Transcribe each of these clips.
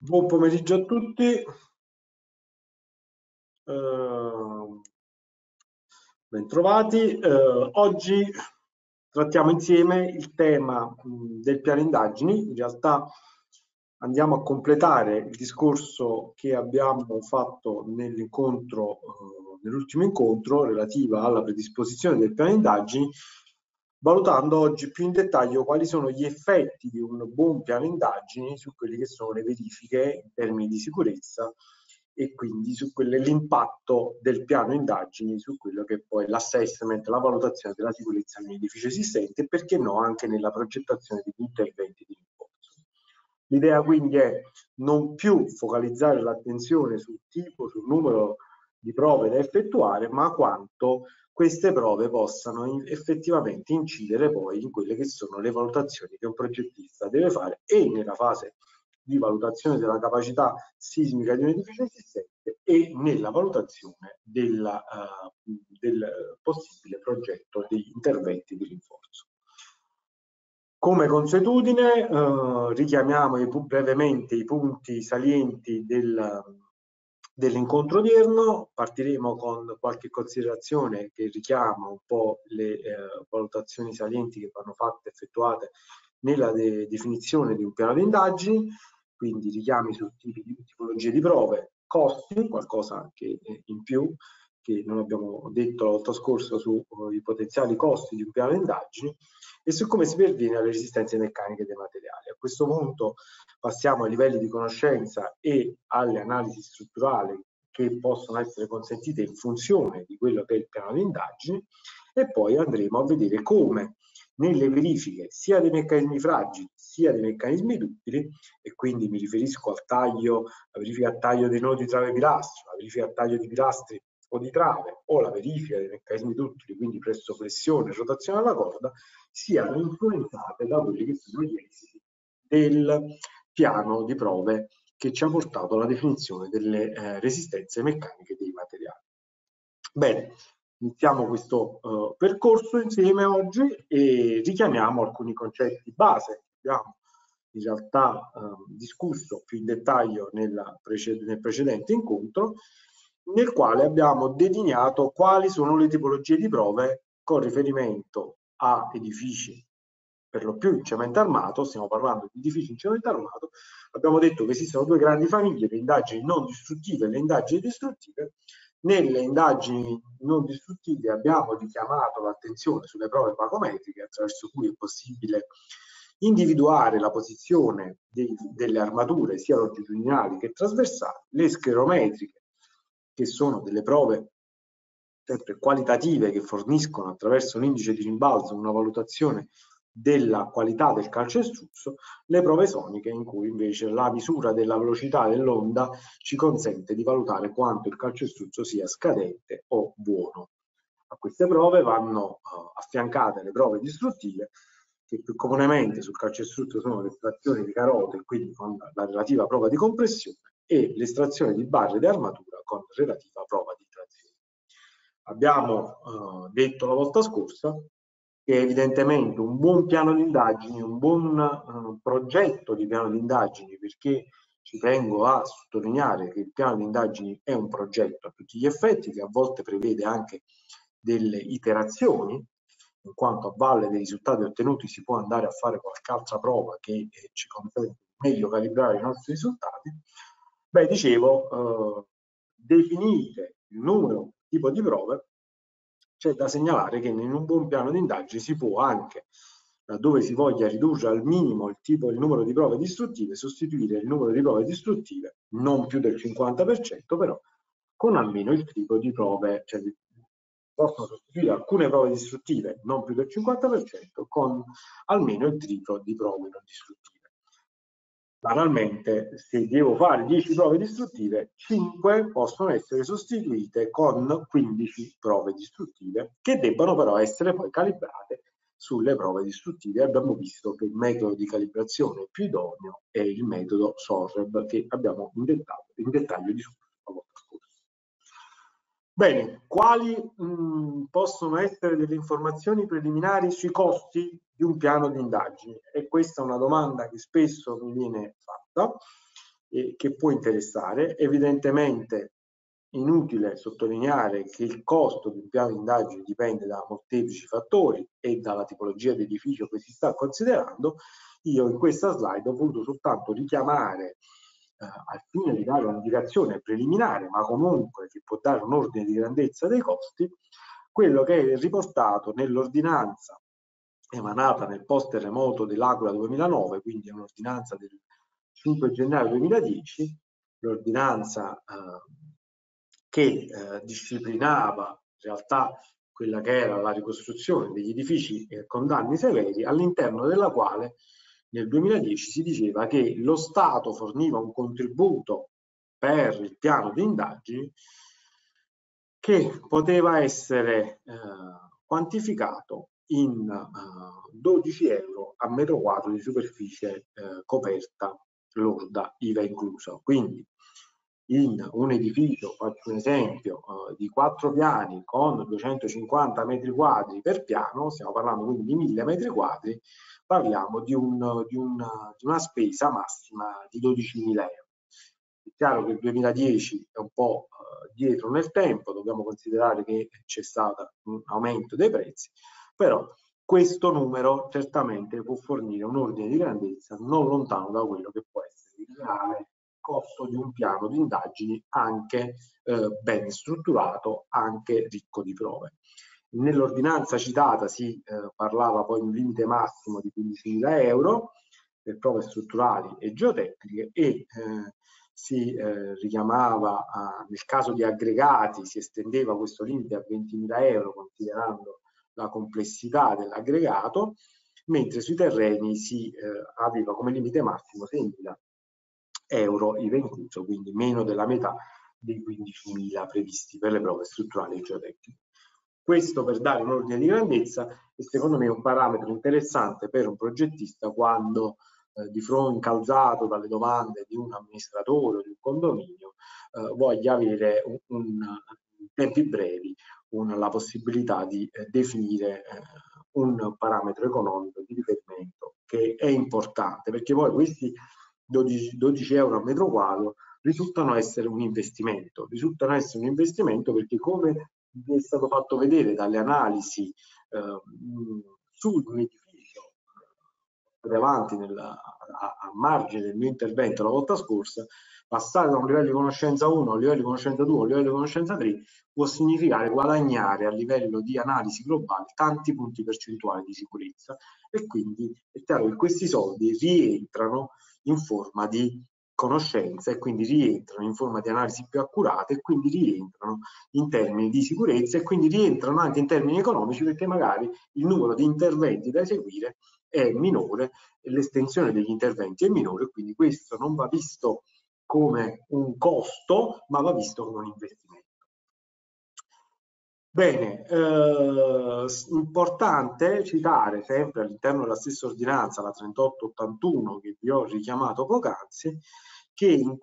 Buon pomeriggio a tutti, bentrovati. Oggi trattiamo insieme il tema del piano indagini. In realtà andiamo a completare il discorso che abbiamo fatto nell'incontro, nell'ultimo incontro relativa alla predisposizione del piano indagini, valutando oggi più in dettaglio quali sono gli effetti di un buon piano indagini su quelle che sono le verifiche in termini di sicurezza e quindi su l'impatto del piano indagini su quello che poi è l'assessment, la valutazione della sicurezza negli edifici esistenti e perché no anche nella progettazione degli interventi di rinforzo. L'idea quindi è non più focalizzare l'attenzione sul tipo, sul numero di prove da effettuare, ma quanto queste prove possano effettivamente incidere poi in quelle che sono le valutazioni che un progettista deve fare e nella fase di valutazione della capacità sismica di un edificio esistente e nella valutazione del possibile progetto di interventi di rinforzo. Come consuetudine richiamiamo brevemente i punti salienti dell'incontro odierno. Partiremo con qualche considerazione che richiama un po' le valutazioni salienti che vanno fatte, effettuate nella definizione di un piano di indagini, quindi richiami su tipologie di prove, costi, qualcosa che in più che non abbiamo detto la volta scorsa sui potenziali costi di un piano di indagini e su come si perviene alle resistenze meccaniche dei materiali. A questo punto passiamo ai livelli di conoscenza e alle analisi strutturali che possono essere consentite in funzione di quello che è il piano di indagini e poi andremo a vedere come nelle verifiche sia dei meccanismi fragili sia dei meccanismi duttili, e quindi mi riferisco al taglio, la verifica a taglio dei nodi trave-pilastro, la verifica a taglio di pilastri o di trave o la verifica dei meccanismi duttili, quindi presso flessione e rotazione della corda, siano influenzate da quelli che sono gli esiti del piano di prove che ci ha portato alla definizione delle resistenze meccaniche dei materiali. Bene, iniziamo questo percorso insieme oggi e richiamiamo alcuni concetti base che abbiamo in realtà discusso più in dettaglio nel precedente incontro, nel quale abbiamo delineato quali sono le tipologie di prove con riferimento a edifici per lo più in cemento armato. Stiamo parlando di edifici in cemento armato. Abbiamo detto che esistono due grandi famiglie, le indagini non distruttive e le indagini distruttive. Nelle indagini non distruttive abbiamo richiamato l'attenzione sulle prove barometriche, attraverso cui è possibile individuare la posizione delle armature sia longitudinali che trasversali, le sclerometriche, che sono delle prove sempre qualitative che forniscono attraverso l'indice di rimbalzo una valutazione della qualità del calcestruzzo, le prove soniche in cui invece la misura della velocità dell'onda ci consente di valutare quanto il calcestruzzo sia scadente o buono. A queste prove vanno affiancate le prove distruttive, che più comunemente sul calcestruzzo sono l'estrazione di carote, quindi con la relativa prova di compressione, e l'estrazione di barre di armatura con relativa prova di trazione. Abbiamo detto la volta scorsa che evidentemente un buon piano di indagini, un buon progetto di piano di indagini, perché ci tengo a sottolineare che il piano di indagini è un progetto a tutti gli effetti, che a volte prevede anche delle iterazioni, in quanto a valle dei risultati ottenuti si può andare a fare qualche altra prova che ci consente meglio calibrare i nostri risultati. Beh, dicevo, definite il numero, tipo di prove, c'è da segnalare che in un buon piano di indagini si può anche, laddove si voglia ridurre al minimo il numero di prove distruttive, sostituire il numero di prove distruttive, non più del 50%, però con almeno il triplo di prove, cioè possono sostituire alcune prove distruttive, non più del 50%, con almeno il triplo di prove non distruttive. Banalmente, se devo fare 10 prove distruttive, 5 possono essere sostituite con 15 prove distruttive, che debbono però essere poi calibrate sulle prove distruttive. Abbiamo visto che il metodo di calibrazione più idoneo è il metodo SORREB, che abbiamo in dettaglio discusso la volta scorsa. Bene, quali possono essere delle informazioni preliminari sui costi di un piano di indagini? E questa è una domanda che spesso mi viene fatta. che può interessare. Evidentemente inutile sottolineare che il costo di un piano di indagine dipende da molteplici fattori e dalla tipologia di edificio che si sta considerando. Io in questa slide ho voluto soltanto richiamare, al fine di dare un'indicazione preliminare, ma comunque che può dare un ordine di grandezza dei costi, quello che è riportato nell'ordinanza emanata nel post terremoto dell'Aquila 2009, quindi è un'ordinanza del 5 gennaio 2010, l'ordinanza che disciplinava in realtà quella che era la ricostruzione degli edifici con danni severi, all'interno della quale nel 2010 si diceva che lo Stato forniva un contributo per il piano di indagini che poteva essere quantificato in 12 euro a metro quadro di superficie coperta lorda, IVA inclusa. Quindi in un edificio, faccio un esempio, di 4 piani con 250 metri quadri per piano, stiamo parlando quindi di 1000 metri quadri, parliamo di una spesa massima di 12.000 euro. È chiaro che il 2010 è un po' dietro nel tempo, dobbiamo considerare che c'è stato un aumento dei prezzi, però questo numero certamente può fornire un ordine di grandezza non lontano da quello che può essere il reale costo di un piano di indagini anche ben strutturato, anche ricco di prove. Nell'ordinanza citata si parlava poi di un limite massimo di 15.000 euro per prove strutturali e geotecniche e si richiamava nel caso di aggregati, si estendeva questo limite a 20.000 euro considerando la complessità dell'aggregato, mentre sui terreni si aveva come limite massimo 6.000 euro IVA incluso, quindi meno della metà dei 15.000 previsti per le prove strutturali e geotecniche. Questo per dare un ordine di grandezza e secondo me è un parametro interessante per un progettista quando di fronte incalzato dalle domande di un amministratore o di un condominio voglia avere in tempi brevi la possibilità di definire un parametro economico di riferimento che è importante, perché poi questi 12 euro a metro quadro risultano essere un investimento, perché come è stato fatto vedere dalle analisi su un edificio davanti a margine del mio intervento la volta scorsa, passare da un livello di conoscenza 1 a un livello di conoscenza 2 a un livello di conoscenza 3 può significare guadagnare a livello di analisi globale tanti punti percentuali di sicurezza e quindi è chiaro che questi soldi rientrano in forma di conoscenza e quindi rientrano in forma di analisi più accurate e quindi rientrano in termini di sicurezza e quindi rientrano anche in termini economici perché magari il numero di interventi da eseguire è minore, l'estensione degli interventi è minore, quindi questo non va visto come un costo, ma va visto come un investimento. Bene, importante citare sempre all'interno della stessa ordinanza, la 3881 che vi ho richiamato poc'anzi, che in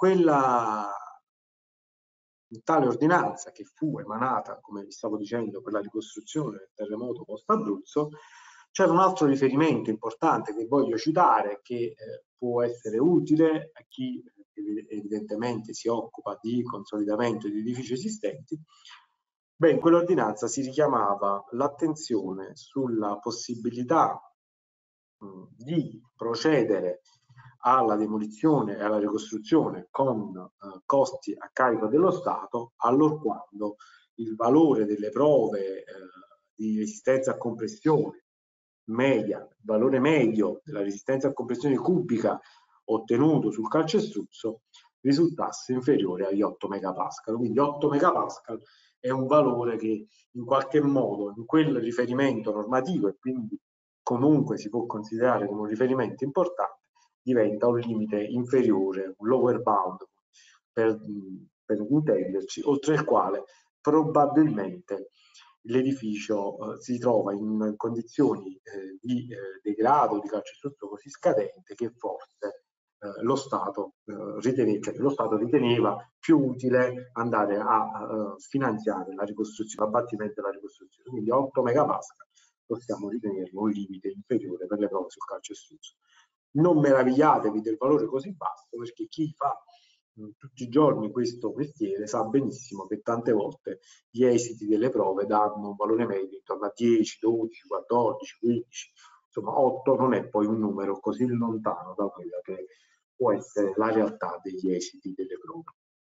tale ordinanza che fu emanata, come vi stavo dicendo, per la ricostruzione del terremoto post-Abruzzo, c'era un altro riferimento importante che voglio citare, che può essere utile a chi evidentemente si occupa di consolidamento di edifici esistenti. Beh, in quell'ordinanza si richiamava l'attenzione sulla possibilità di procedere alla demolizione e alla ricostruzione con costi a carico dello Stato allorquando il valore delle prove di resistenza a compressione media, il valore medio della resistenza a compressione cubica ottenuto sul calcestruzzo risultasse inferiore agli 8 megapascal. Quindi 8 megapascal è un valore che in qualche modo in quel riferimento normativo e quindi comunque si può considerare come un riferimento importante, diventa un limite inferiore, un lower bound per intenderci, oltre il quale probabilmente l'edificio si trova in condizioni di degrado, di calcestruzzo così scadente che forse lo Stato riteneva più utile andare a finanziare la ricostruzione, l'abbattimento della ricostruzione. Quindi 8 megapascal possiamo ritenerlo un limite inferiore per le prove sul calcestruzzo. Non meravigliatevi del valore così basso, perché chi fa tutti i giorni questo mestiere sa benissimo che tante volte gli esiti delle prove danno un valore medio intorno a 10, 12, 14, 15, insomma 8 non è poi un numero così lontano da quella che può essere la realtà degli esiti delle prove.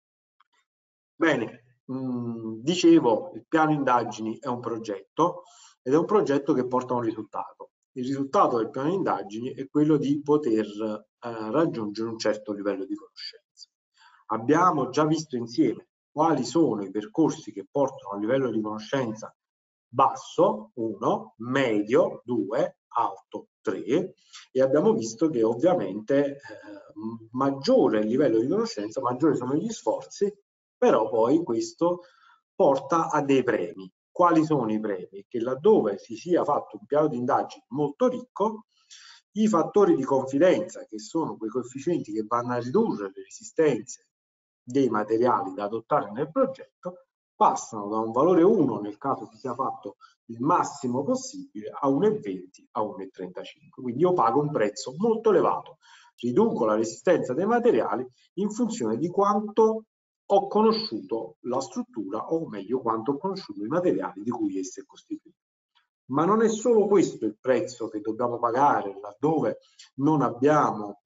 Bene, dicevo, il piano indagini è un progetto ed è un progetto che porta a un risultato. Il risultato del piano indagini è quello di poter raggiungere un certo livello di conoscenza. Abbiamo già visto insieme quali sono i percorsi che portano a un livello di conoscenza basso, 1, medio, 2, alto, 3, e abbiamo visto che ovviamente maggiore è il livello di conoscenza, maggiori sono gli sforzi, però poi questo porta a dei premi. Quali sono i premi? Che laddove si sia fatto un piano di indagine molto ricco, i fattori di confidenza, che sono quei coefficienti che vanno a ridurre le resistenze dei materiali da adottare nel progetto, passano da un valore 1 nel caso si sia fatto il massimo possibile a 1,20 a 1,35. Quindi io pago un prezzo molto elevato, riduco la resistenza dei materiali in funzione di quanto ho conosciuto la struttura, o meglio quanto ho conosciuto i materiali di cui essa è costituita. Ma non è solo questo il prezzo che dobbiamo pagare laddove non abbiamo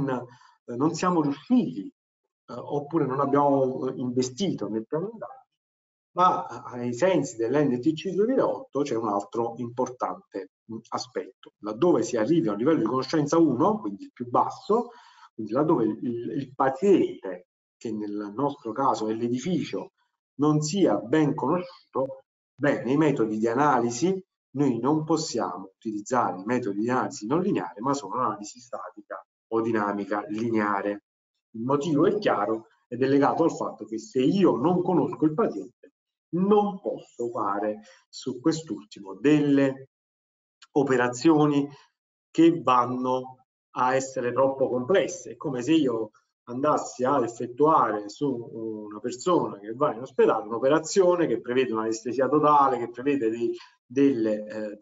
non siamo riusciti oppure non abbiamo investito nel piano indagine, ma ai sensi dell'NTC 2008 c'è un altro importante aspetto. Laddove si arrivi a un livello di conoscenza 1, quindi il più basso, quindi laddove il paziente, che nel nostro caso è l'edificio, non sia ben conosciuto, beh, nei metodi di analisi noi non possiamo utilizzare i metodi di analisi non lineare, ma solo l'analisi statica o dinamica lineare. Il motivo è chiaro ed è legato al fatto che se io non conosco il paziente, non posso fare su quest'ultimo delle operazioni che vanno a essere troppo complesse. È come se io andassi ad effettuare su una persona che va in ospedale un'operazione che prevede un'anestesia totale, che prevede delle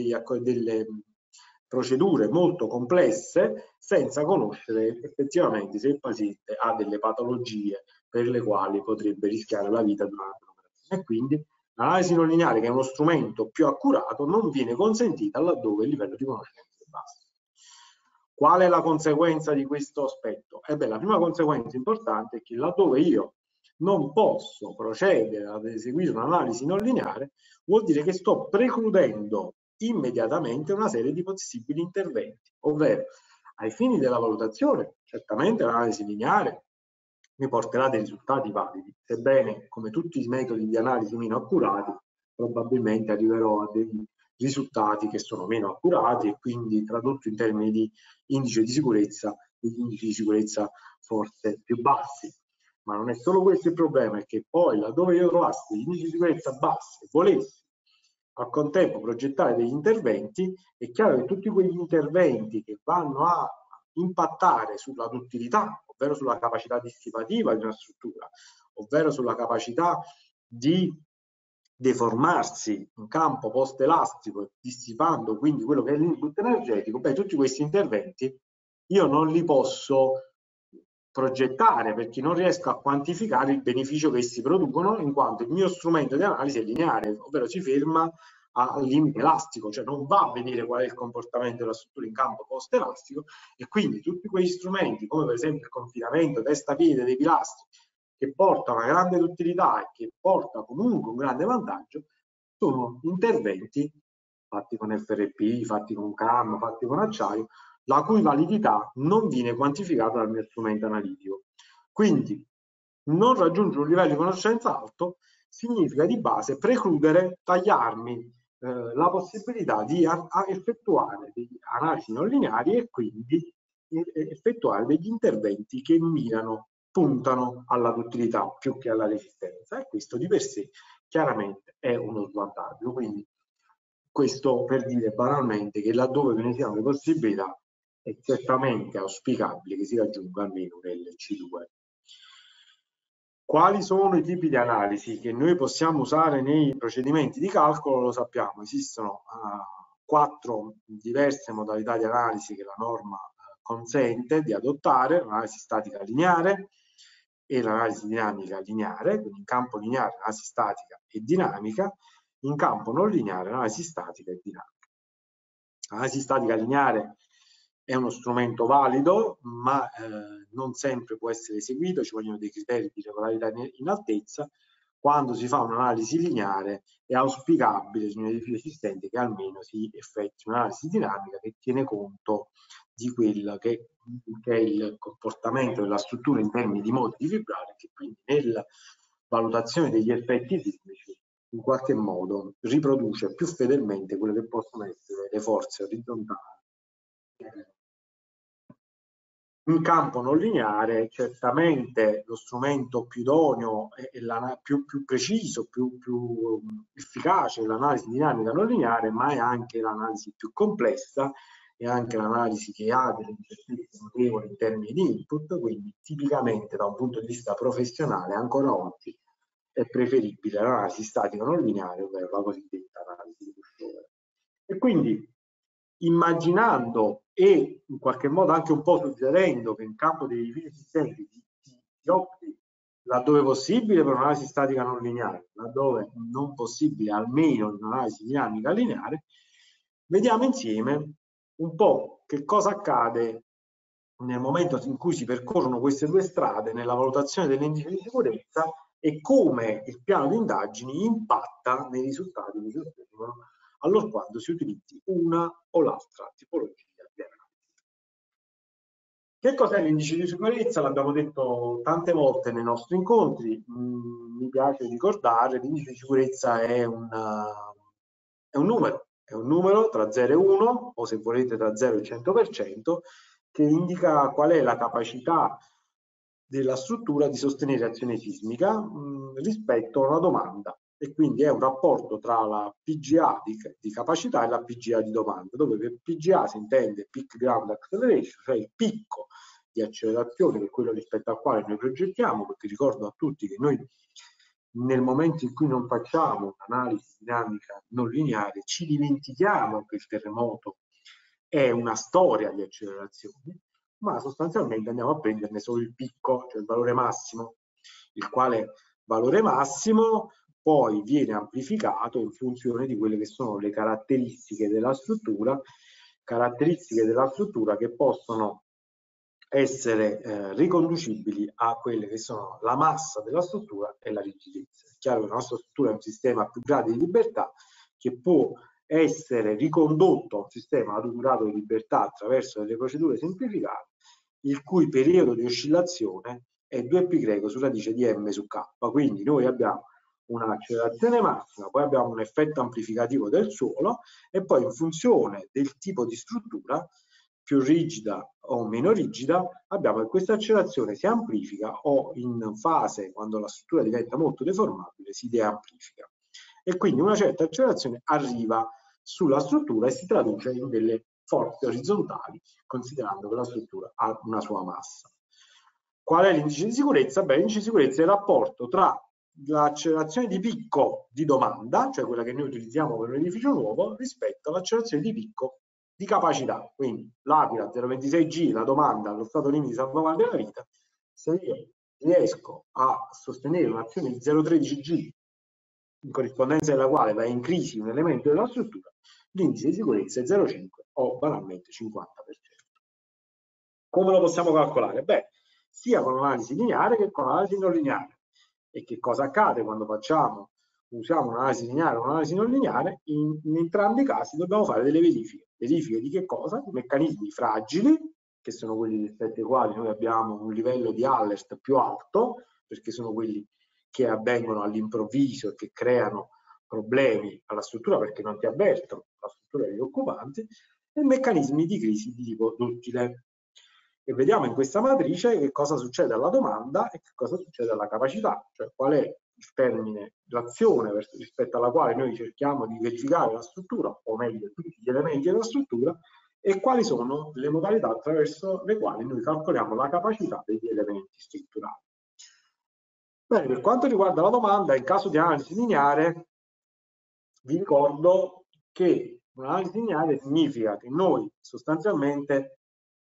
procedure molto complesse, senza conoscere effettivamente se il paziente ha delle patologie per le quali potrebbe rischiare la vita durante l'operazione. E quindi l'analisi non lineare, che è uno strumento più accurato, non viene consentita laddove il livello di conoscenza è basso. Qual è la conseguenza di questo aspetto? La prima conseguenza importante è che laddove io non posso procedere ad eseguire un'analisi non lineare, vuol dire che sto precludendo immediatamente una serie di possibili interventi, ovvero ai fini della valutazione, certamente l'analisi lineare mi porterà dei risultati validi, sebbene come tutti i metodi di analisi meno accurati, probabilmente arriverò a dei risultati che sono meno accurati e quindi tradotto in termini di indice di sicurezza, degli indici di sicurezza forse più bassi. Ma non è solo questo il problema, è che poi laddove io trovassi degli indici di sicurezza bassi e volessi al contempo progettare degli interventi, è chiaro che tutti quegli interventi che vanno a impattare sulla duttilità, ovvero sulla capacità dissipativa di una struttura, ovvero sulla capacità di deformarsi in campo post-elastico, dissipando quindi quello che è l'input energetico, tutti questi interventi io non li posso progettare perché non riesco a quantificare il beneficio che essi producono, in quanto il mio strumento di analisi è lineare, ovvero si ferma al limite elastico, cioè non va a vedere qual è il comportamento della struttura in campo post-elastico, e quindi tutti quegli strumenti, come per esempio il confinamento testa-piede dei pilastri, che porta una grande duttilità e che porta comunque un grande vantaggio, sono interventi fatti con FRP, fatti con CAM, fatti con acciaio, la cui validità non viene quantificata dal mio strumento analitico. Quindi non raggiungere un livello di conoscenza alto significa di base precludere, tagliarmi la possibilità di effettuare delle analisi non lineari e quindi effettuare degli interventi che puntano alla duttilità più che alla resistenza, e questo di per sé chiaramente è uno svantaggio. Quindi questo per dire banalmente che laddove ve ne siano le possibilità è certamente auspicabile che si raggiunga almeno un LC2. Quali sono i tipi di analisi che noi possiamo usare nei procedimenti di calcolo? Lo sappiamo, esistono 4 diverse modalità di analisi che la norma consente di adottare: l'analisi statica lineare, e l'analisi dinamica lineare, quindi in campo lineare analisi statica e dinamica, in campo non lineare analisi statica e dinamica. L'analisi statica lineare è uno strumento valido, ma non sempre può essere eseguito, ci vogliono dei criteri di regolarità in altezza. Quando si fa un'analisi lineare è auspicabile su un edificio esistente che almeno si effettui un'analisi dinamica che tiene conto di quello che è il comportamento della struttura in termini di modi di vibrare, che quindi nella valutazione degli effetti sismici in qualche modo riproduce più fedelmente quelle che possono essere le forze orizzontali. In campo non lineare certamente lo strumento più idoneo e più preciso, più efficace è l'analisi dinamica non lineare, ma è anche l'analisi più complessa, e anche l'analisi che ha delle incertezze notevoli in termini di input, quindi tipicamente da un punto di vista professionale ancora oggi è preferibile l'analisi statica non lineare, ovvero la cosiddetta analisi di Pushover. E quindi immaginando e in qualche modo anche un po' suggerendo che in campo dei edifici esistenti si opti laddove possibile per un'analisi statica non lineare, laddove non possibile almeno un'analisi dinamica lineare, vediamo insieme un po' che cosa accade nel momento in cui si percorrono queste due strade nella valutazione dell'indice di sicurezza e come il piano di indagini impatta nei risultati che si ottengono allorquando si utilizzi una o l'altra tipologia di analisi. Che cos'è l'indice di sicurezza? L'abbiamo detto tante volte nei nostri incontri, mi piace ricordare, l'indice di sicurezza è un numero tra 0 e 1, o se volete tra 0 e 100%, che indica qual è la capacità della struttura di sostenere azione sismica rispetto a una domanda, e quindi è un rapporto tra la PGA di capacità e la PGA di domanda, dove per PGA si intende Peak Ground Acceleration, cioè il picco di accelerazione, che è quello rispetto al quale noi progettiamo, perché ricordo a tutti che noi nel momento in cui non facciamo un'analisi dinamica non lineare ci dimentichiamo che il terremoto è una storia di accelerazioni, ma sostanzialmente andiamo a prenderne solo il picco, cioè il valore massimo, il quale valore massimo poi viene amplificato in funzione di quelle che sono le caratteristiche della struttura che possono essere riconducibili a quelle che sono la massa della struttura e la rigidezza. È chiaro che la nostra struttura è un sistema a più gradi di libertà che può essere ricondotto a un sistema ad un grado di libertà attraverso delle procedure semplificate, il cui periodo di oscillazione è 2π su radice di m su k. Quindi noi abbiamo un'accelerazione massima, poi abbiamo un effetto amplificativo del suolo, e poi in funzione del tipo di struttura più rigida o meno rigida abbiamo che questa accelerazione si amplifica, o in fase, quando la struttura diventa molto deformabile, si deamplifica, e quindi una certa accelerazione arriva sulla struttura e si traduce in delle forze orizzontali, considerando che la struttura ha una sua massa. Qual è l'indice di sicurezza? Beh, l'indice di sicurezza è il rapporto tra l'accelerazione di picco di domanda, cioè quella che noi utilizziamo per un edificio nuovo, rispetto all'accelerazione di picco di capacità. Quindi l'Aquila 0,26G, la domanda allo stato limite di salvaguardia della vita, se io riesco a sostenere un'azione di 0,13G in corrispondenza della quale va in crisi un elemento della struttura, l'indice di sicurezza è 0,5 o banalmente 50%. Come lo possiamo calcolare? Beh, sia con l'analisi lineare che con l'analisi non lineare. E che cosa accade quando usiamo un'analisi lineare o un'analisi non lineare? In entrambi i casi dobbiamo fare delle verifiche. Verifiche di che cosa? Di meccanismi fragili, che sono quelli rispetto ai quali noi abbiamo un livello di alert più alto, perché sono quelli che avvengono all'improvviso e che creano problemi alla struttura perché non ti avvertono la struttura degli occupanti, e meccanismi di crisi di tipo duttile. E vediamo in questa matrice che cosa succede alla domanda e che cosa succede alla capacità, cioè qual è il termine, l'azione rispetto alla quale noi cerchiamo di verificare la struttura, o meglio tutti gli elementi della struttura, e quali sono le modalità attraverso le quali noi calcoliamo la capacità degli elementi strutturali. Bene, per quanto riguarda la domanda, in caso di analisi lineare, vi ricordo che un'analisi lineare significa che noi sostanzialmente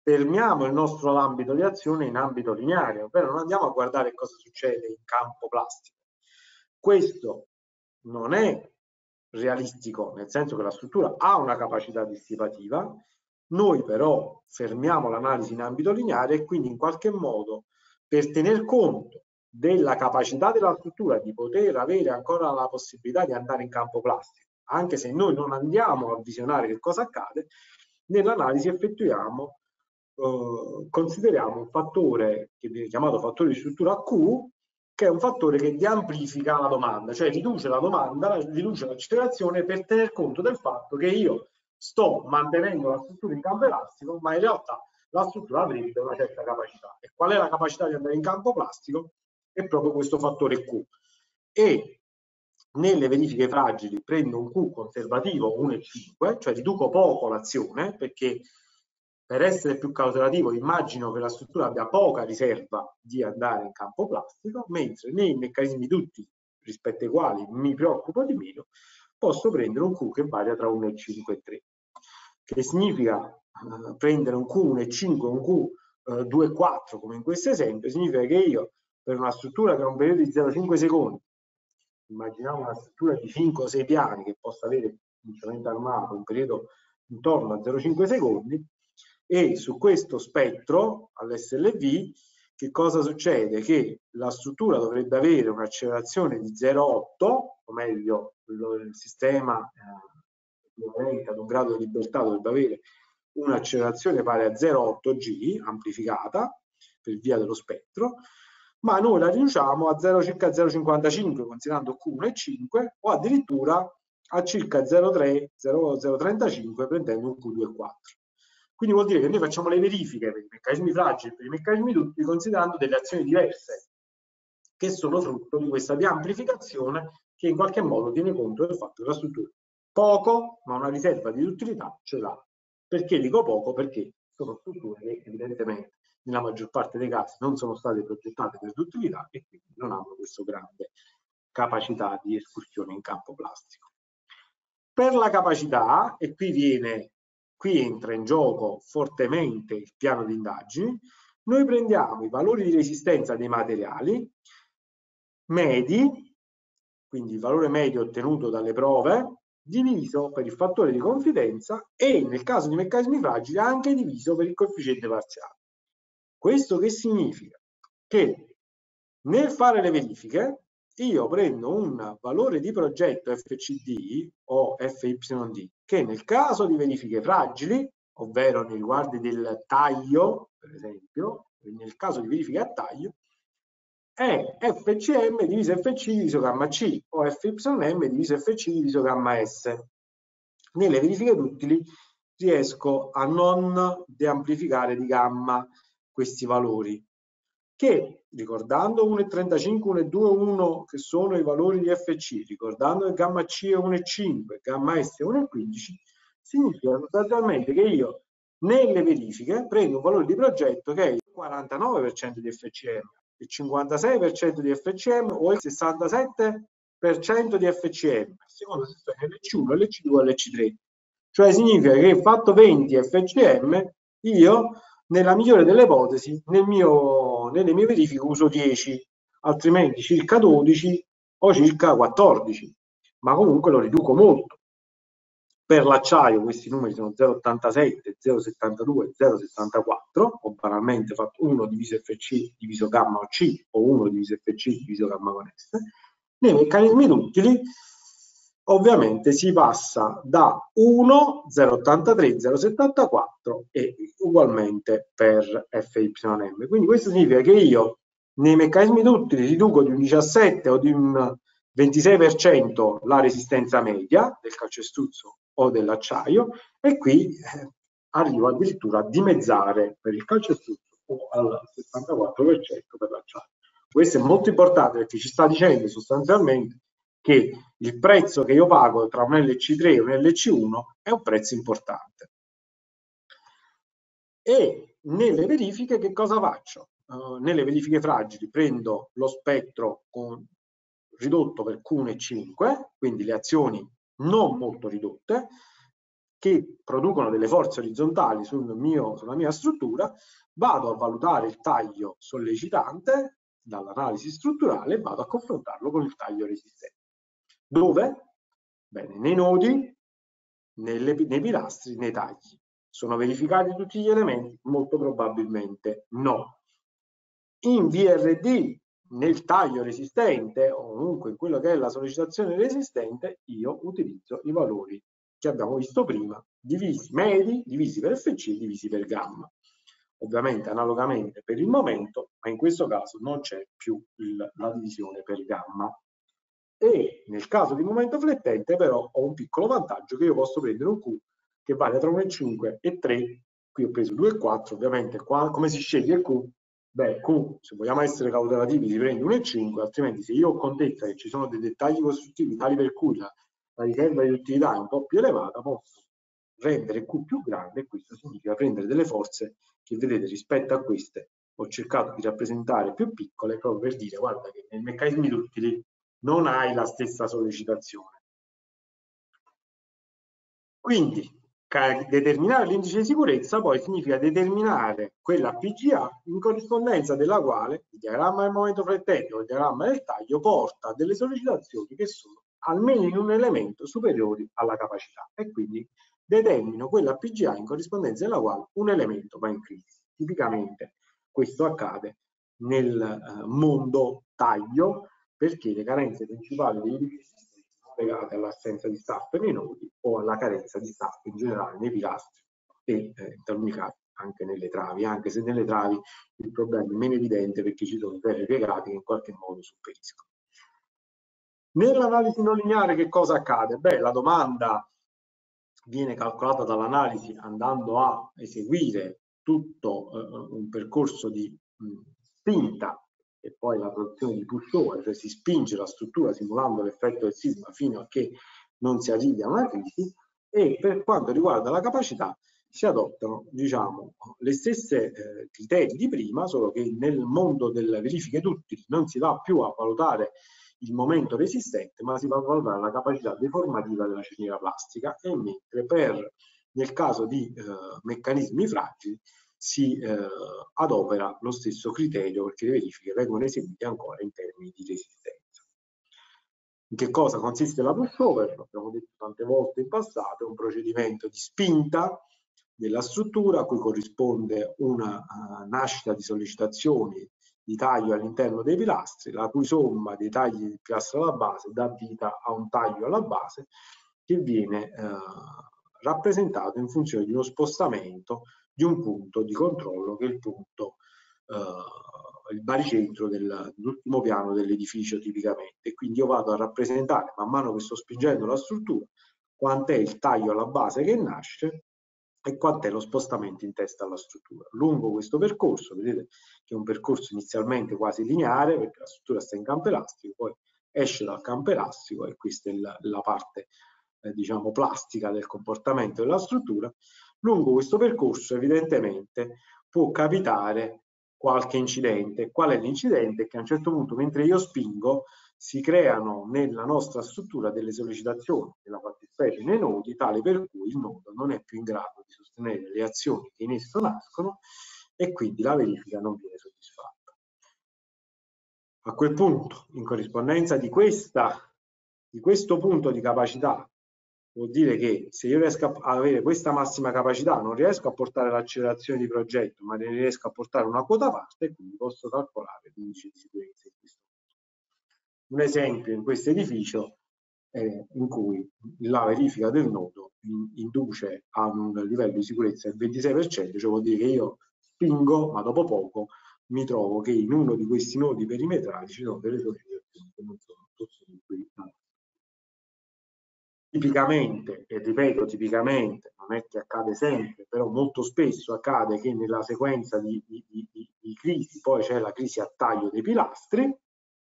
fermiamo il nostro ambito di azione in ambito lineare, ovvero non andiamo a guardare cosa succede in campo plastico. Questo non è realistico, nel senso che la struttura ha una capacità dissipativa, noi però fermiamo l'analisi in ambito lineare e quindi in qualche modo, per tener conto della capacità della struttura di poter avere ancora la possibilità di andare in campo plastico, anche se noi non andiamo a visionare che cosa accade, nell'analisi effettuiamo, consideriamo un fattore che viene chiamato fattore di struttura Q, che è un fattore che deamplifica la domanda, cioè riduce la domanda, riduce l'accelerazione per tener conto del fatto che io sto mantenendo la struttura in campo elastico, ma in realtà la struttura avrebbe una certa capacità. E qual è la capacità di andare in campo plastico? È proprio questo fattore Q. E nelle verifiche fragili prendo un Q conservativo 1,5, cioè riduco poco l'azione, perché per essere più cautelativo immagino che la struttura abbia poca riserva di andare in campo plastico, mentre nei meccanismi tutti rispetto ai quali mi preoccupo di meno, posso prendere un Q che varia tra 1,5 e 3. Che significa prendere un Q 1,5 e un Q 2,4 come in questo esempio, significa che io per una struttura che ha un periodo di 0,5 secondi, immaginiamo una struttura di 5 o 6 piani che possa avere un cemento armato un periodo intorno a 0,5 secondi, e su questo spettro all'SLV che cosa succede? Che la struttura dovrebbe avere un'accelerazione di 0,8, o meglio il sistema ad un grado di libertà dovrebbe avere un'accelerazione pari a 0,8 g amplificata per via dello spettro, ma noi la riduciamo a circa 0,55 considerando Q1,5 o addirittura a circa 0,35 prendendo un Q2,4. Quindi vuol dire che noi facciamo le verifiche per i meccanismi fragili e per i meccanismi tutti considerando delle azioni diverse che sono frutto di questa deamplificazione che in qualche modo tiene conto del fatto che la struttura poco, ma una riserva di utilità ce l'ha. Perché dico poco? Perché sono strutture che evidentemente nella maggior parte dei casi non sono state progettate per l'utilità e quindi non hanno questa grande capacità di escursione in campo plastico. Per la capacità, e qui entra in gioco fortemente il piano di indagini, noi prendiamo i valori di resistenza dei materiali medi, quindi il valore medio ottenuto dalle prove, diviso per il fattore di confidenza e nel caso di meccanismi fragili anche diviso per il coefficiente parziale. Questo che significa? Che nel fare le verifiche io prendo un valore di progetto FCD o FYD che nel caso di verifiche fragili, ovvero nei riguardi del taglio, per esempio, nel caso di verifiche a taglio, è FCM diviso FC diviso gamma C o FYM diviso FC diviso gamma S. Nelle verifiche duttili riesco a non deamplificare di gamma questi valori che, ricordando 1,35, 1,2, 1 che sono i valori di FC, ricordando che gamma C è 1,5, gamma S è 1,15, significa sostanzialmente che io nelle verifiche prendo un valore di progetto che è il 49% di FCM, il 56% di FCM o il 67% di FCM, secondo se sto LC1, LC2 o LC3. Cioè significa che fatto 20 FCM, io nella migliore delle ipotesi nelle mie verifiche uso 10, altrimenti circa 12 o circa 14, ma comunque lo riduco molto. Per l'acciaio questi numeri sono 0,87, 0,72, 0,74, ho banalmente fatto 1 diviso FC diviso gamma o C o 1 diviso FC diviso gamma con S. Nei meccanismi duttili ovviamente si passa da 1, 0,83, 0,74 e ugualmente per FYM. Quindi questo significa che io nei meccanismi duttili riduco di un 17 o di un 26% la resistenza media del calcestruzzo o dell'acciaio e qui arrivo addirittura a dimezzare per il calcestruzzo o al 64% per l'acciaio. Questo è molto importante perché ci sta dicendo sostanzialmente che il prezzo che io pago tra un LC3 e un LC1 è un prezzo importante. E nelle verifiche che cosa faccio? Nelle verifiche fragili prendo lo spettro ridotto per Q1,5, quindi le azioni non molto ridotte, che producono delle forze orizzontali sulla mia struttura, vado a valutare il taglio sollecitante dall'analisi strutturale e vado a confrontarlo con il taglio resistente. Dove? Bene, nei nodi, nei pilastri, nei tagli. Sono verificati tutti gli elementi? Molto probabilmente no. In VRD, nel taglio resistente o comunque in quello che è la sollecitazione resistente, io utilizzo i valori che abbiamo visto prima, medi, divisi per FC, divisi per gamma. Ovviamente analogamente per il momento, ma in questo caso non c'è più la divisione per gamma. E nel caso di momento flettente però ho un piccolo vantaggio, che io posso prendere un Q che varia tra 1,5 e 3, qui ho preso 2,4, ovviamente qua come si sceglie il Q? Beh, Q, se vogliamo essere cautelativi, si prende 1,5, altrimenti se io ho contezza che ci sono dei dettagli costruttivi tali per cui la riserva di utilità è un po' più elevata, posso rendere Q più grande, e questo significa prendere delle forze che vedete rispetto a queste ho cercato di rappresentare più piccole, proprio per dire guarda che nei meccanismi duttili non hai la stessa sollecitazione. Quindi determinare l'indice di sicurezza poi significa determinare quella PGA in corrispondenza della quale il diagramma del momento flettente o il diagramma del taglio porta a delle sollecitazioni che sono almeno in un elemento superiori alla capacità, e quindi determino quella PGA in corrispondenza della quale un elemento va in crisi. Tipicamente questo accade nel mondo taglio, perché le carenze principali degli edifici sono legate all'assenza di staff nei nodi o alla carenza di staff in generale nei pilastri e in taluni casi anche nelle travi, anche se nelle travi il problema è meno evidente perché ci sono ferri piegati che in qualche modo sopperiscono. Nell'analisi non lineare che cosa accade? Beh, la domanda viene calcolata dall'analisi andando a eseguire tutto un percorso di spinta e poi la produzione di pushover, cioè si spinge la struttura simulando l'effetto del sisma fino a che non si arrivi a una crisi, e per quanto riguarda la capacità si adottano, diciamo, le stesse criteri di prima, solo che nel mondo delle verifiche duttili non si va più a valutare il momento resistente, ma si va a valutare la capacità deformativa della cerniera plastica, e mentre nel caso di meccanismi fragili si adopera lo stesso criterio, perché le verifiche vengono eseguite ancora in termini di resistenza. In che cosa consiste la pushover? L'abbiamo detto tante volte in passato, è un procedimento di spinta della struttura a cui corrisponde una nascita di sollecitazioni di taglio all'interno dei pilastri, la cui somma dei tagli del pilastro alla base dà vita a un taglio alla base che viene rappresentato in funzione di uno spostamento di un punto di controllo che è il punto, il baricentro dell'ultimo piano dell'edificio tipicamente, e quindi io vado a rappresentare man mano che sto spingendo la struttura quant'è il taglio alla base che nasce e quant'è lo spostamento in testa alla struttura. Lungo questo percorso, vedete che è un percorso inizialmente quasi lineare, perché la struttura sta in campo elastico, poi esce dal campo elastico, e questa è la parte diciamo plastica del comportamento della struttura. Lungo questo percorso evidentemente può capitare qualche incidente. Qual è l'incidente? Che a un certo punto, mentre io spingo, si creano nella nostra struttura delle sollecitazioni, nella fattispecie nei nodi, tale per cui il nodo non è più in grado di sostenere le azioni che in esso nascono, e quindi la verifica non viene soddisfatta. A quel punto, in corrispondenza di questo punto di capacità, vuol dire che se io riesco a avere questa massima capacità, non riesco a portare l'accelerazione di progetto, ma ne riesco a portare una quota parte, e quindi posso calcolare l'indice di sicurezza in questo. Un esempio in questo edificio in cui la verifica del nodo induce a un livello di sicurezza del 26%, cioè vuol dire che io spingo, ma dopo poco mi trovo che in uno di questi nodi perimetrali ci sono delle sollecitazioni che non sono sostenibili. Tipicamente, e ripeto tipicamente, non è che accade sempre, però molto spesso accade che nella sequenza di crisi poi c'è la crisi a taglio dei pilastri,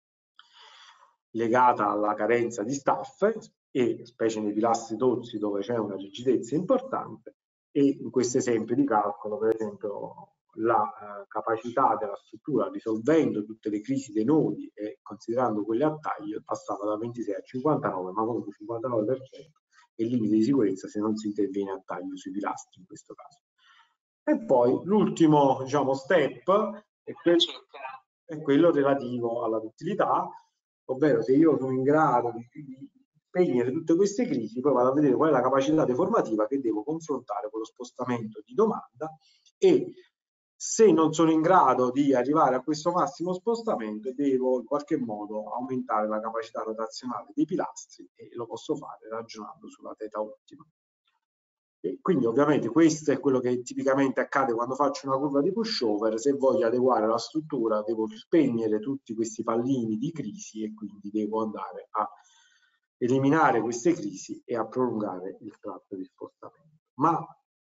legata alla carenza di staff, e specie nei pilastri tozzi dove c'è una rigidezza importante, e in questo esempio di calcolo, per esempio, la capacità della struttura, risolvendo tutte le crisi dei nodi e considerando quelle a taglio, passava da 26 a 59, ma comunque 59%, e il limite di sicurezza se non si interviene a taglio sui pilastri in questo caso. E poi l'ultimo, diciamo, step è quello relativo alla duttilità, ovvero se io sono in grado di spegnere tutte queste crisi, poi vado a vedere qual è la capacità deformativa che devo confrontare con lo spostamento di domanda, e se non sono in grado di arrivare a questo massimo spostamento devo in qualche modo aumentare la capacità rotazionale dei pilastri, e lo posso fare ragionando sulla teta ottima. E quindi ovviamente questo è quello che tipicamente accade quando faccio una curva di pushover. Se voglio adeguare la struttura devo spegnere tutti questi pallini di crisi e quindi devo andare a eliminare queste crisi e a prolungare il tratto di spostamento. Ma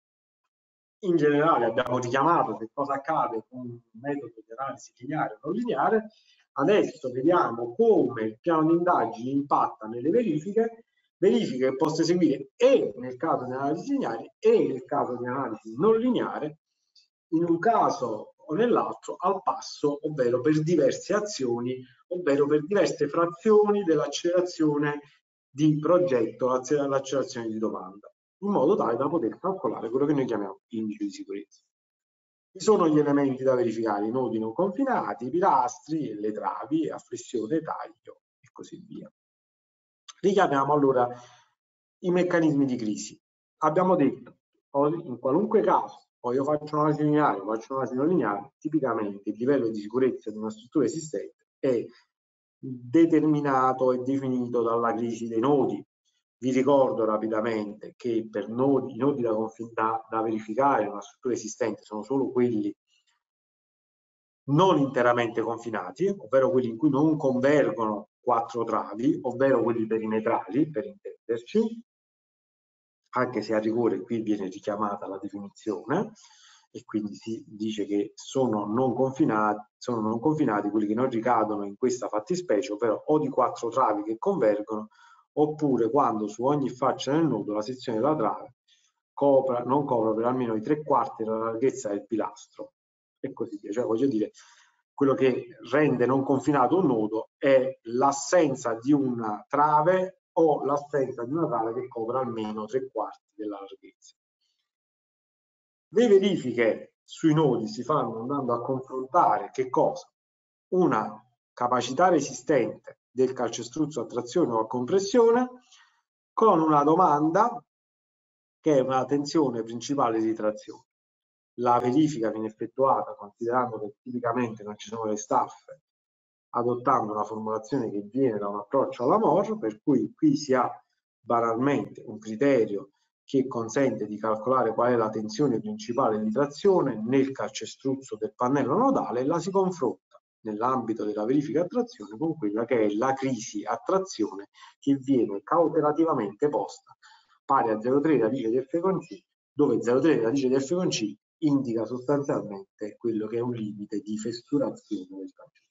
in generale abbiamo richiamato che cosa accade con un metodo di analisi lineare o non lineare. Adesso vediamo come il piano di indagini impatta nelle verifiche che posso eseguire e nel caso di analisi lineare e nel caso di analisi non lineare, in un caso o nell'altro al passo, ovvero per diverse azioni, ovvero per diverse frazioni dell'accelerazione di progetto, l'accelerazione di domanda, in modo tale da poter calcolare quello che noi chiamiamo indice di sicurezza. Ci sono gli elementi da verificare: i nodi non confinati, i pilastri, le travi, a flessione, taglio e così via. Richiamiamo allora i meccanismi di crisi. Abbiamo detto, in qualunque caso, poi io faccio un'analisi lineare, faccio un'analisi non lineare, tipicamente il livello di sicurezza di una struttura esistente è determinato e definito dalla crisi dei nodi. Vi ricordo rapidamente che per i nodi da verificare in una struttura esistente sono solo quelli non interamente confinati, ovvero quelli in cui non convergono 4 travi, ovvero quelli perimetrali, per intenderci, anche se a rigore qui viene richiamata la definizione e quindi si dice che sono non confinati quelli che non ricadono in questa fattispecie, ovvero o di 4 travi che convergono, oppure quando su ogni faccia del nodo la sezione della trave non copra per almeno i 3/4 della larghezza del pilastro e così via. Cioè, voglio dire, quello che rende non confinato un nodo è l'assenza di una trave o l'assenza di una trave che copra almeno 3/4 della larghezza. Le verifiche sui nodi si fanno andando a confrontare che cosa? Una capacità resistente del calcestruzzo a trazione o a compressione con una domanda che è una tensione principale di trazione. La verifica viene effettuata considerando che tipicamente non ci sono le staffe, adottando una formulazione che viene da un approccio alla MOR, per cui qui si ha banalmente un criterio che consente di calcolare qual è la tensione principale di trazione nel calcestruzzo del pannello nodale e la si confronta nell'ambito della verifica a trazione con quella che è la crisi a trazione che viene cautelativamente posta pari a 0,3 radice di f con c, dove 0,3 radice di f con c indica sostanzialmente quello che è un limite di fessurazione del calcestruzzo.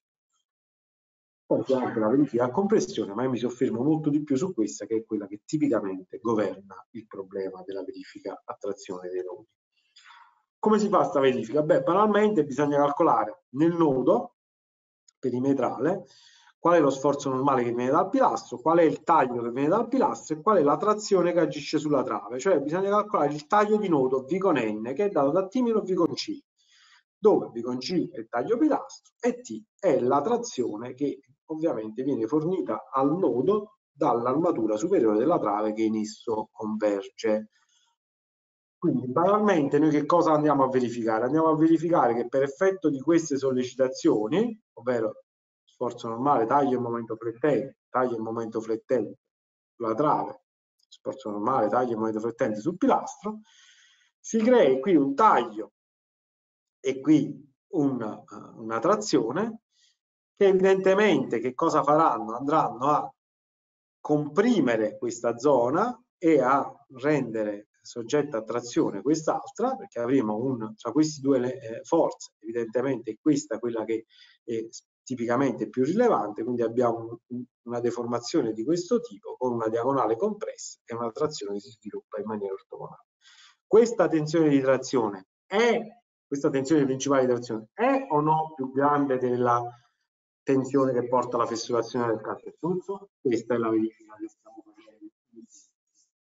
Poi c'è anche la verifica a compressione, ma io mi soffermo molto di più su questa, che è quella che tipicamente governa il problema della verifica a trazione dei nodi. Come si fa questa verifica? Beh, banalmente bisogna calcolare nel nodo perimetrale qual è lo sforzo normale che viene dal pilastro, qual è il taglio che viene dal pilastro e qual è la trazione che agisce sulla trave. Cioè bisogna calcolare il taglio di nodo V con N, che è dato da T meno V con C, dove V con C è il taglio pilastro e T è la trazione che ovviamente viene fornita al nodo dall'armatura superiore della trave che in esso converge. Quindi banalmente noi che cosa andiamo a verificare? Andiamo a verificare che per effetto di queste sollecitazioni, ovvero sforzo normale, taglio e momento flettente, taglio e momento flettente sulla trave, sforzo normale, taglio e momento flettente sul pilastro, si crei qui un taglio e qui una trazione che evidentemente che cosa faranno? Andranno a comprimere questa zona e a rendere soggetta a trazione quest'altra, perché avremo tra queste due forze, evidentemente questa è quella che è tipicamente più rilevante, quindi abbiamo una deformazione di questo tipo con una diagonale compressa e una trazione che si sviluppa in maniera ortogonale. Questa tensione di trazione questa tensione principale di trazione è o no più grande della tensione che porta alla fessurazione del calcestruzzo? Questa è la verifica che stiamo facendo.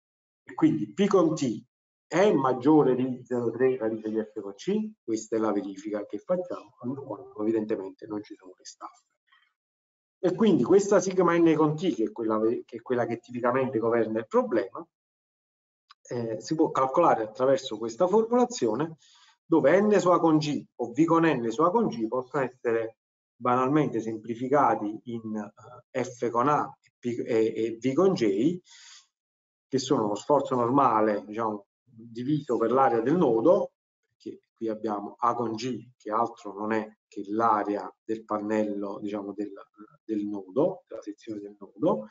e quindi P con T è maggiore di 0,3 radice di F con C, questa è la verifica che facciamo quando evidentemente non ci sono le staffe. E quindi questa sigma n con T, che è quella che tipicamente governa il problema, si può calcolare attraverso questa formulazione, dove n su A con G o V con n su A con G possono essere banalmente semplificati in F con A e V con J, che sono lo sforzo normale, diciamo, diviso per l'area del nodo, perché qui abbiamo A con G, che altro non è che l'area del pannello, diciamo, del nodo, della sezione del nodo,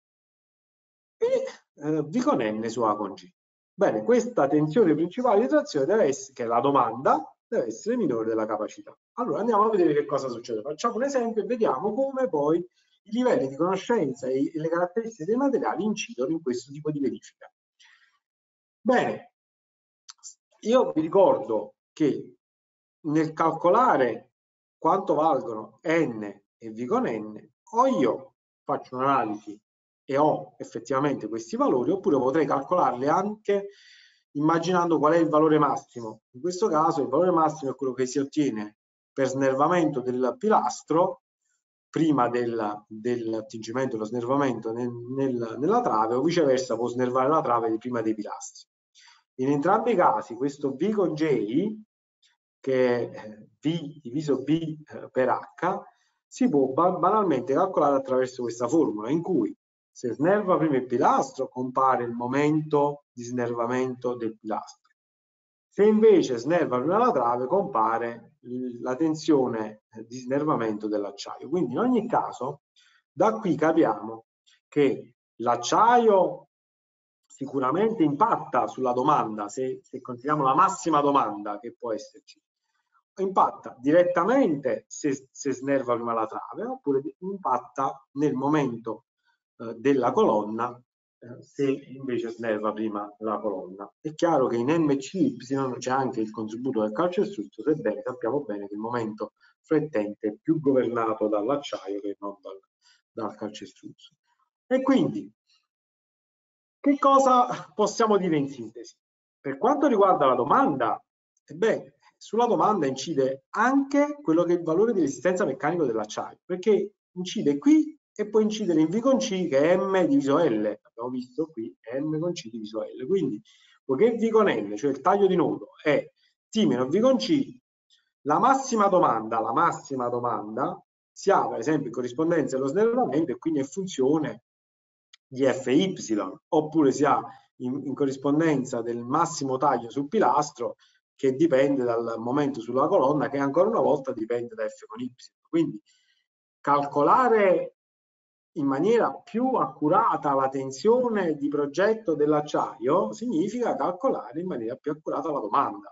e V con n su A con G. Bene, questa tensione principale di trazione deve essere, che è la domanda, deve essere minore della capacità. Allora andiamo a vedere che cosa succede. Facciamo un esempio e vediamo come poi i livelli di conoscenza e le caratteristiche dei materiali incidono in questo tipo di verifica. Bene, io vi ricordo che nel calcolare quanto valgono n e V con n, o io faccio un'analisi e ho effettivamente questi valori, oppure potrei calcolarli anche immaginando qual è il valore massimo. In questo caso il valore massimo è quello che si ottiene per snervamento del pilastro prima dell'attingimento dello snervamento nella trave, o viceversa può snervare la trave prima dei pilastri. In entrambi i casi questo V con J, che è V diviso B per H, si può banalmente calcolare attraverso questa formula, in cui se snerva prima il pilastro compare il momento di snervamento del pilastro. Se invece snerva prima la trave compare la tensione di snervamento dell'acciaio. Quindi in ogni caso da qui capiamo che l'acciaio sicuramente impatta sulla domanda, se consideriamo la massima domanda che può esserci, impatta direttamente se snerva prima la trave, oppure impatta nel momento della colonna se invece snerva prima la colonna. È chiaro che in MC c'è anche il contributo del calcestruzzo, sebbene sappiamo bene che il momento frettente è più governato dall'acciaio che non dal calcestruzzo. E quindi che cosa possiamo dire in sintesi? Per quanto riguarda la domanda, sulla domanda incide anche quello che è il valore di resistenza meccanico dell'acciaio, perché incide qui e può incidere in V con C, che è M diviso L. Abbiamo visto qui M con C diviso L. Quindi, poiché V con N, cioè il taglio di nodo, è T meno V con C, la massima domanda si ha per esempio in corrispondenza dello snervamento e quindi è funzione di Fy, oppure si ha in corrispondenza del massimo taglio sul pilastro, che dipende dal momento sulla colonna, che ancora una volta dipende da F con Y. Quindi calcolare in maniera più accurata la tensione di progetto dell'acciaio significa calcolare in maniera più accurata la domanda.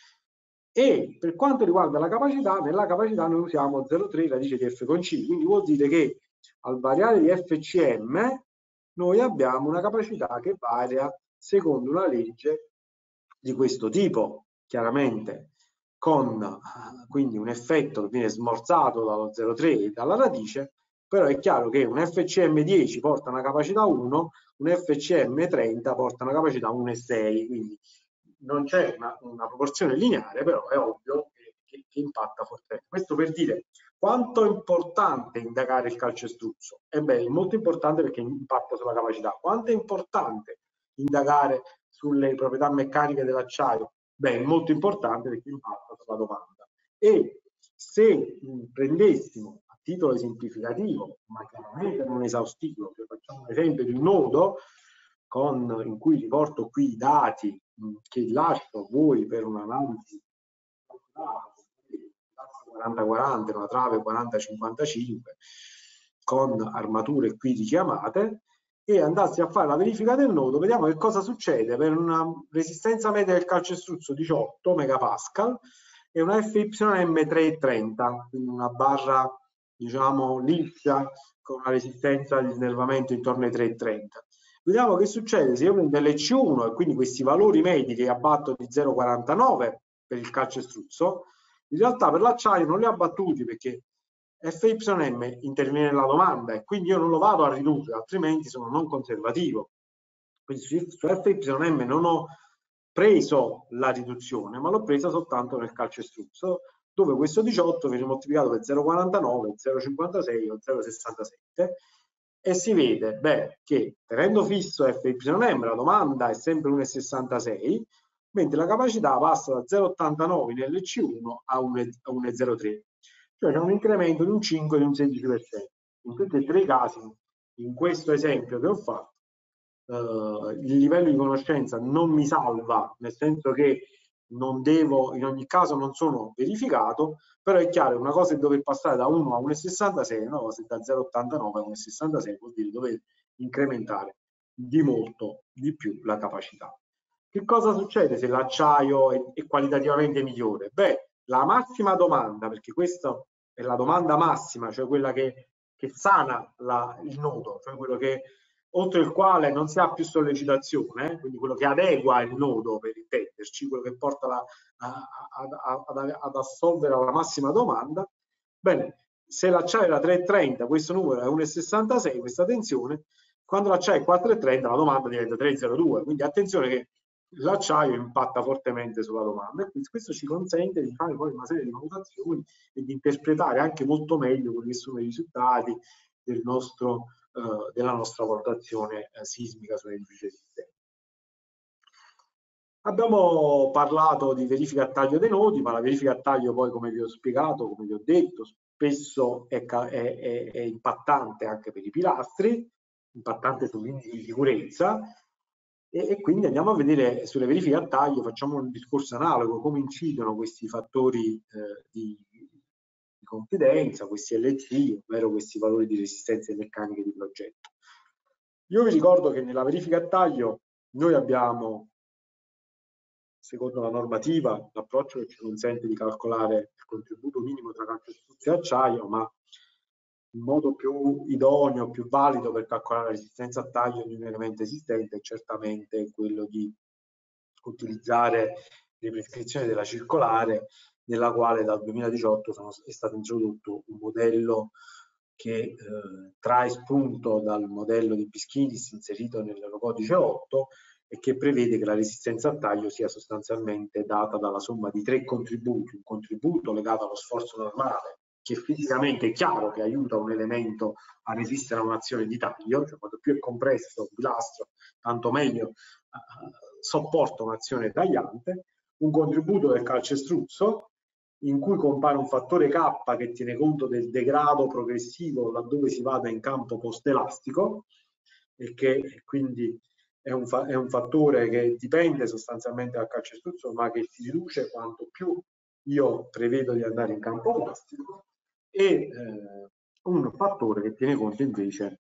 E per quanto riguarda la capacità, nella capacità noi usiamo 0,3 radice di F con C, quindi vuol dire che al variare di FCM noi abbiamo una capacità che varia secondo una legge di questo tipo, chiaramente con quindi un effetto che viene smorzato dallo 0,3 e dalla radice, però è chiaro che un FCM 10 porta una capacità 1, un FCM 30 porta una capacità 1,6, quindi non c'è una proporzione lineare, però è ovvio che impatta fortemente. Questo per dire quanto è importante indagare il calcestruzzo. Ebbene, è molto importante perché impatta sulla capacità. Quanto è importante indagare sulle proprietà meccaniche dell'acciaio? Beh, è molto importante perché impatta sulla domanda. E se prendessimo a titolo esemplificativo, ma chiaramente non esaustivo, cioè facciamo un esempio di un nodo in cui riporto qui i dati che lascio a voi per un'analisi 40-40, una trave 40-55 con armature qui richiamate, e andassi a fare la verifica del nodo, vediamo che cosa succede per una resistenza media del calcestruzzo 18 megapascal e una FYM 330, quindi una barra diciamo liscia con una resistenza di snervamento intorno ai 330. Vediamo che succede se io prendo l'EC1 e quindi questi valori medi che abbatto di 0,49 per il calcestruzzo, in realtà per l'acciaio non li ho abbattuti perché FYM interviene nella domanda e quindi io non lo vado a ridurre, altrimenti sono non conservativo. Quindi su FYM non ho preso la riduzione, ma l'ho presa soltanto nel calcestruzzo, dove questo 18 viene moltiplicato per 0,49, 0,56 o 0,67 e si vede che tenendo fisso FYM la domanda è sempre 1,66, mentre la capacità passa da 0,89 in LC1 a 1,03, cioè c'è un incremento di un 5 e di un 16%. In tutti e tre i casi, in questo esempio che ho fatto, il livello di conoscenza non mi salva, nel senso che non devo, in ogni caso non sono verificato, però è chiaro, una cosa è dover passare da 1 a 1,66, una cosa è da 0,89 a 1,66, vuol dire dover incrementare di molto di più la capacità. Che cosa succede se l'acciaio è qualitativamente migliore? Beh, la massima domanda, perché questa è la domanda massima, cioè quella che sana il nodo, cioè quello che oltre il quale non si ha più sollecitazione, quindi quello che adegua il nodo, per intenderci, quello che porta ad assolvere alla massima domanda. Bene, se l'acciaio era 3,30, questo numero è 1,66, questa tensione, quando l'acciaio è 4,30 la domanda diventa 3,02, quindi attenzione che l'acciaio impatta fortemente sulla domanda e quindi questo ci consente di fare poi una serie di valutazioni e di interpretare anche molto meglio quelli che sono i risultati della nostra valutazione sismica sull'edificio esistente. Abbiamo parlato di verifica a taglio dei nodi, ma la verifica a taglio poi, come vi ho spiegato, come vi ho detto, spesso è impattante anche per i pilastri, impattante sull'indice di sicurezza, e quindi andiamo a vedere sulle verifiche a taglio, facciamo un discorso analogo, come incidono questi fattori di confidenza, questi LC, ovvero questi valori di resistenza meccaniche di progetto. Io vi ricordo che nella verifica a taglio noi abbiamo, secondo la normativa, l'approccio che ci consente di calcolare il contributo minimo tra calcestruzzo e acciaio, ma il modo più idoneo, più valido per calcolare la resistenza a taglio di un elemento esistente è certamente quello di utilizzare le prescrizioni della circolare, nella quale dal 2018 è stato introdotto un modello che trae spunto dal modello di Biskinis inserito nell'Eurocodice 8 e che prevede che la resistenza a taglio sia sostanzialmente data dalla somma di tre contributi: un contributo legato allo sforzo normale, che fisicamente è chiaro che aiuta un elemento a resistere a un'azione di taglio, cioè quanto più è compresso un pilastro, tanto meglio sopporta un'azione tagliante, un contributo del calcestruzzo, in cui compare un fattore K che tiene conto del degrado progressivo laddove si vada in campo post-elastico, e che quindi è un fattore che dipende sostanzialmente dal calcestruzzo, ma che si riduce quanto più io prevedo di andare in campo plastico, e un fattore che tiene conto invece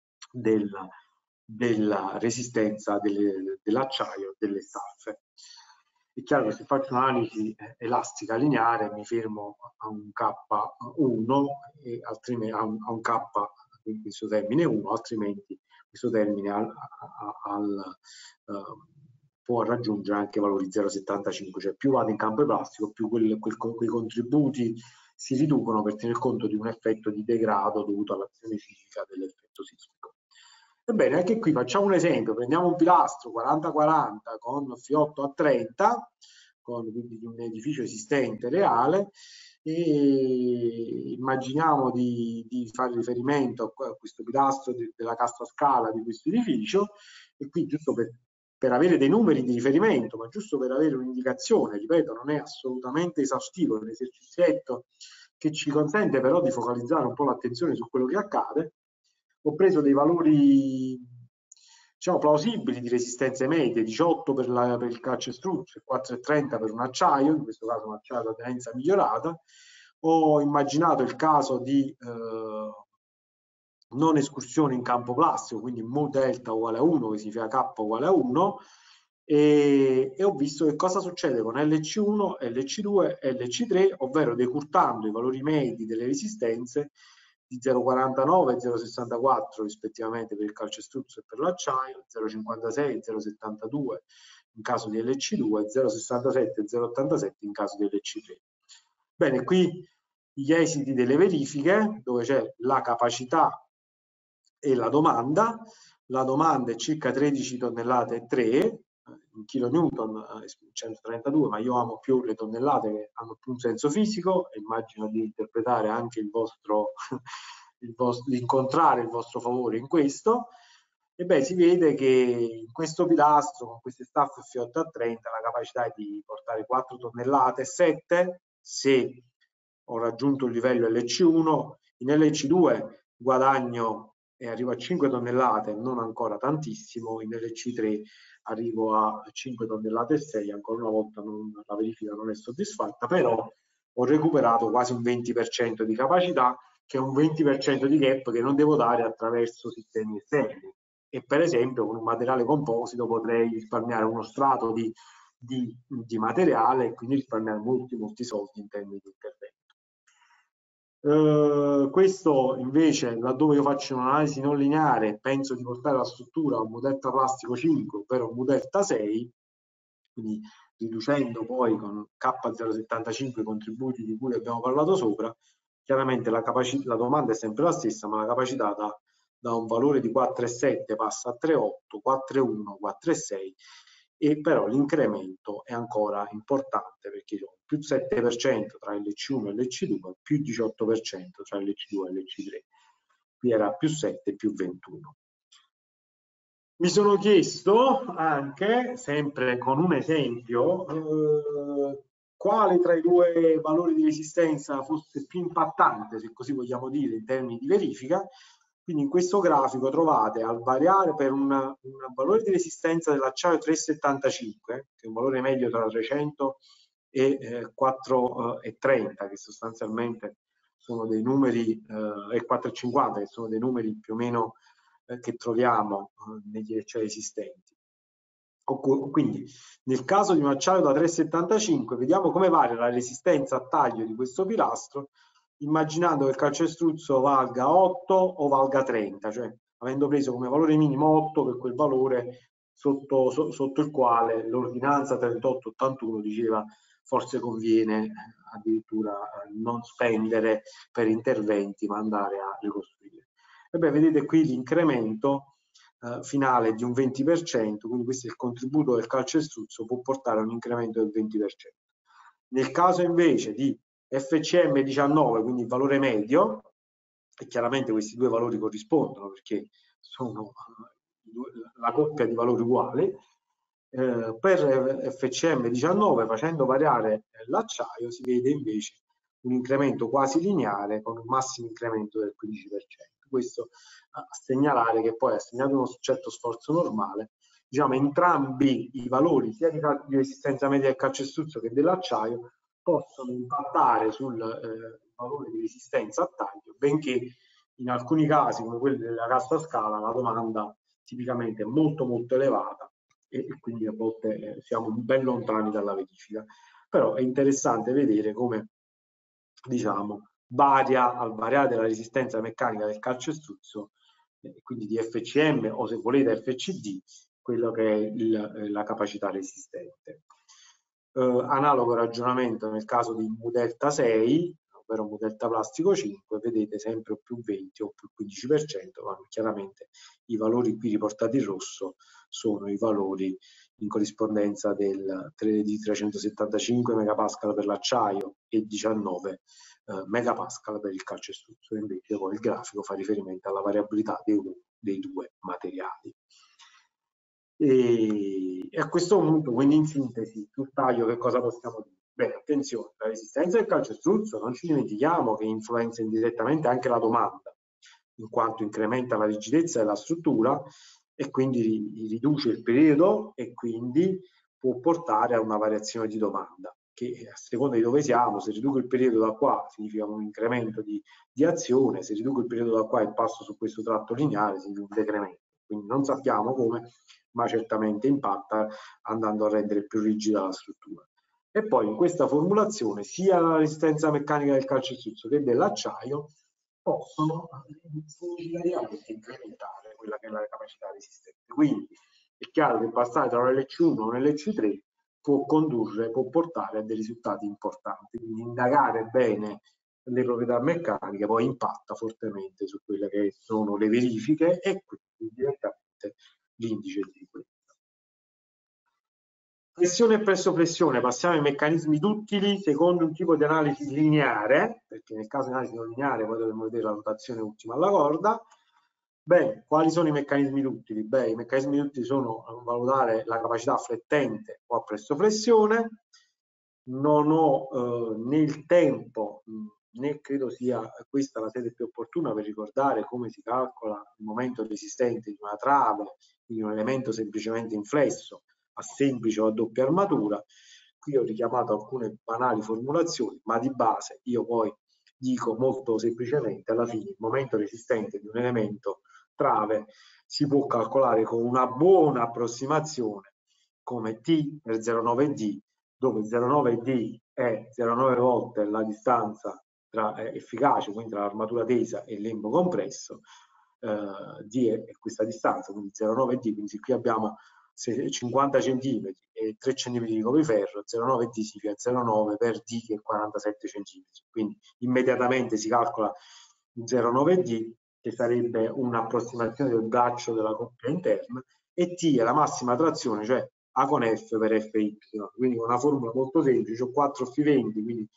della resistenza dell'acciaio, delle staffe. È chiaro che se faccio un'analisi elastica lineare mi fermo a un K1 e altrimenti a un K, in questo termine 1, altrimenti questo termine può raggiungere anche valori 0,75, cioè più vado in campo plastico, più quei contributi si riducono per tener conto di un effetto di degrado dovuto all'azione fisica dell'effetto sismico. Ebbene, anche qui facciamo un esempio, prendiamo un pilastro 40-40 con F8 a 30, quindi di un edificio esistente reale, e immaginiamo di fare riferimento a questo pilastro della cassa scala di questo edificio, e qui giusto per avere dei numeri di riferimento, ma giusto per avere un'indicazione, ripeto, non è assolutamente esaustivo, è un esercizietto che ci consente però di focalizzare un po' l'attenzione su quello che accade. Ho preso dei valori, diciamo, plausibili di resistenze medie, 18 per il calcestruzzo e 4,30 per un acciaio, in questo caso un acciaio ad aderenza migliorata. Ho immaginato il caso di non escursione in campo plastico, quindi mu delta uguale a 1, che significa K uguale a 1, e ho visto che cosa succede con LC1, LC2 e LC3, ovvero decurtando i valori medi delle resistenze di 0,49 e 0,64 rispettivamente per il calcestruzzo e per l'acciaio, 0,56 e 0,72 in caso di LC2, 0,67 e 0,87 in caso di LC3. Bene, qui gli esiti delle verifiche, dove c'è la capacità e la domanda. la domanda è circa 13 tonnellate e 3 in kilonewton, 132, ma io amo più le tonnellate che hanno più un senso fisico, e immagino di interpretare anche il vostro, di incontrare il vostro favore in questo. E beh, si vede che in questo pilastro, con queste staffe F8 a 30, la capacità è di portare 4 tonnellate e 7 se ho raggiunto il livello LC1. In LC2 guadagno e arrivo a 5 tonnellate, non ancora tantissimo. In LC3 arrivo a 5 tonnellate e 6, ancora una volta la verifica non è soddisfatta, però ho recuperato quasi un 20% di capacità, che è un 20% di gap che non devo dare attraverso sistemi esterni. E per esempio con un materiale composito potrei risparmiare uno strato di materiale e quindi risparmiare molti soldi in termini di intervento. Questo invece, laddove io faccio un'analisi non lineare, penso di portare la struttura a un Mudelta plastico 5, ovvero un Mudelta 6, quindi riducendo poi con K075 i contributi di cui abbiamo parlato sopra. Chiaramente la domanda è sempre la stessa, ma la capacità da un valore di 4,7 passa a 3,8, 4,1, 4,6, e però l'incremento è ancora importante, perché ho più 7% tra LC1 e LC2, più 18% tra LC2 e LC3. Qui era più 7, più 21. Mi sono chiesto anche, sempre con un esempio, quale tra i due valori di resistenza fosse più impattante, se così vogliamo dire, in termini di verifica. Quindi in questo grafico trovate, al variare per un valore di resistenza dell'acciaio 3,75, che è un valore medio tra 300 e 4,30, che sostanzialmente sono dei numeri, e 4,50, che sono dei numeri più o meno che troviamo negli acciai esistenti. Quindi nel caso di un acciaio da 3,75 vediamo come varia la resistenza a taglio di questo pilastro, immaginando che il calcestruzzo valga 8 o valga 30, cioè avendo preso come valore minimo 8 per quel valore sotto il quale l'ordinanza 3881 diceva forse conviene addirittura non spendere per interventi ma andare a ricostruire. E beh, vedete qui l'incremento finale di un 20%, quindi questo è il contributo del calcestruzzo, può portare a un incremento del 20%. Nel caso invece di FCM 19, quindi il valore medio, e chiaramente questi due valori corrispondono perché sono la coppia di valori uguali, per FCM 19 facendo variare l'acciaio si vede invece un incremento quasi lineare con un massimo incremento del 15%. Questo a segnalare che poi, assegnato uno certo sforzo normale, diciamo entrambi i valori sia di resistenza media del calcestruzzo che dell'acciaio possono impattare sul valore di resistenza a taglio, benché in alcuni casi, come quelli della cassa scala, la domanda tipicamente è molto elevata e quindi a volte siamo ben lontani dalla verifica. Però è interessante vedere come, diciamo, varia al variare della resistenza meccanica del calcestruzzo, quindi di FCM o se volete FCD, quello che è la capacità resistente. Analogo ragionamento nel caso di Mudelta 6, ovvero Mudelta plastico 5, vedete sempre più 20 o più 15%, ma chiaramente i valori qui riportati in rosso sono i valori in corrispondenza di 375 megapascal per l'acciaio e 19 megapascal per il calcestruzzo. Invece poi il grafico fa riferimento alla variabilità dei due materiali. E a questo punto, quindi in sintesi, sul taglio che cosa possiamo dire? Beh, attenzione, la resistenza del calcestruzzo non ci dimentichiamo che influenza indirettamente anche la domanda, in quanto incrementa la rigidezza della struttura e quindi riduce il periodo e quindi può portare a una variazione di domanda, che a seconda di dove siamo, se riduco il periodo da qua significa un incremento di azione, se riduco il periodo da qua e passo su questo tratto lineare significa un decremento. Quindi non sappiamo come, ma certamente impatta andando a rendere più rigida la struttura. E poi in questa formulazione sia la resistenza meccanica del calcestruzzo che dell'acciaio possono significativamente incrementare quella che è la capacità resistente. Quindi è chiaro che passare tra un LC1 e un LC3 può portare a dei risultati importanti. Quindi indagare bene le proprietà meccaniche poi impatta fortemente su quelle che sono le verifiche e quindi direttamente l'indice di sicurezza. Flessione e pressoflessione, passiamo ai meccanismi duttili secondo un tipo di analisi lineare, perché nel caso di analisi non lineare poi dovremo vedere la rotazione ultima alla corda. Beh, quali sono i meccanismi duttili? Beh, i meccanismi duttili sono valutare la capacità flettente o a pressoflessione. Non ho né il tempo né credo sia questa la sede più opportuna per ricordare come si calcola il momento resistente di una trave, quindi un elemento semplicemente inflesso a semplice o a doppia armatura. Qui ho richiamato alcune banali formulazioni, ma di base io poi dico molto semplicemente alla fine il momento resistente di un elemento trave si può calcolare con una buona approssimazione come T per 0,9D, dove 0,9D è 0,9 volte la distanza tra efficace, quindi tra l'armatura tesa e il lembo compresso, D è questa distanza, quindi 0,9D, quindi qui abbiamo 50 cm e 3 cm di copriferro, 0,9D significa 0,9 per D che è 47 cm, quindi immediatamente si calcola 0,9D che sarebbe un'approssimazione del braccio della coppia interna e T è la massima trazione, cioè A con F per Fy, quindi una formula molto semplice, ho 4 F20, quindi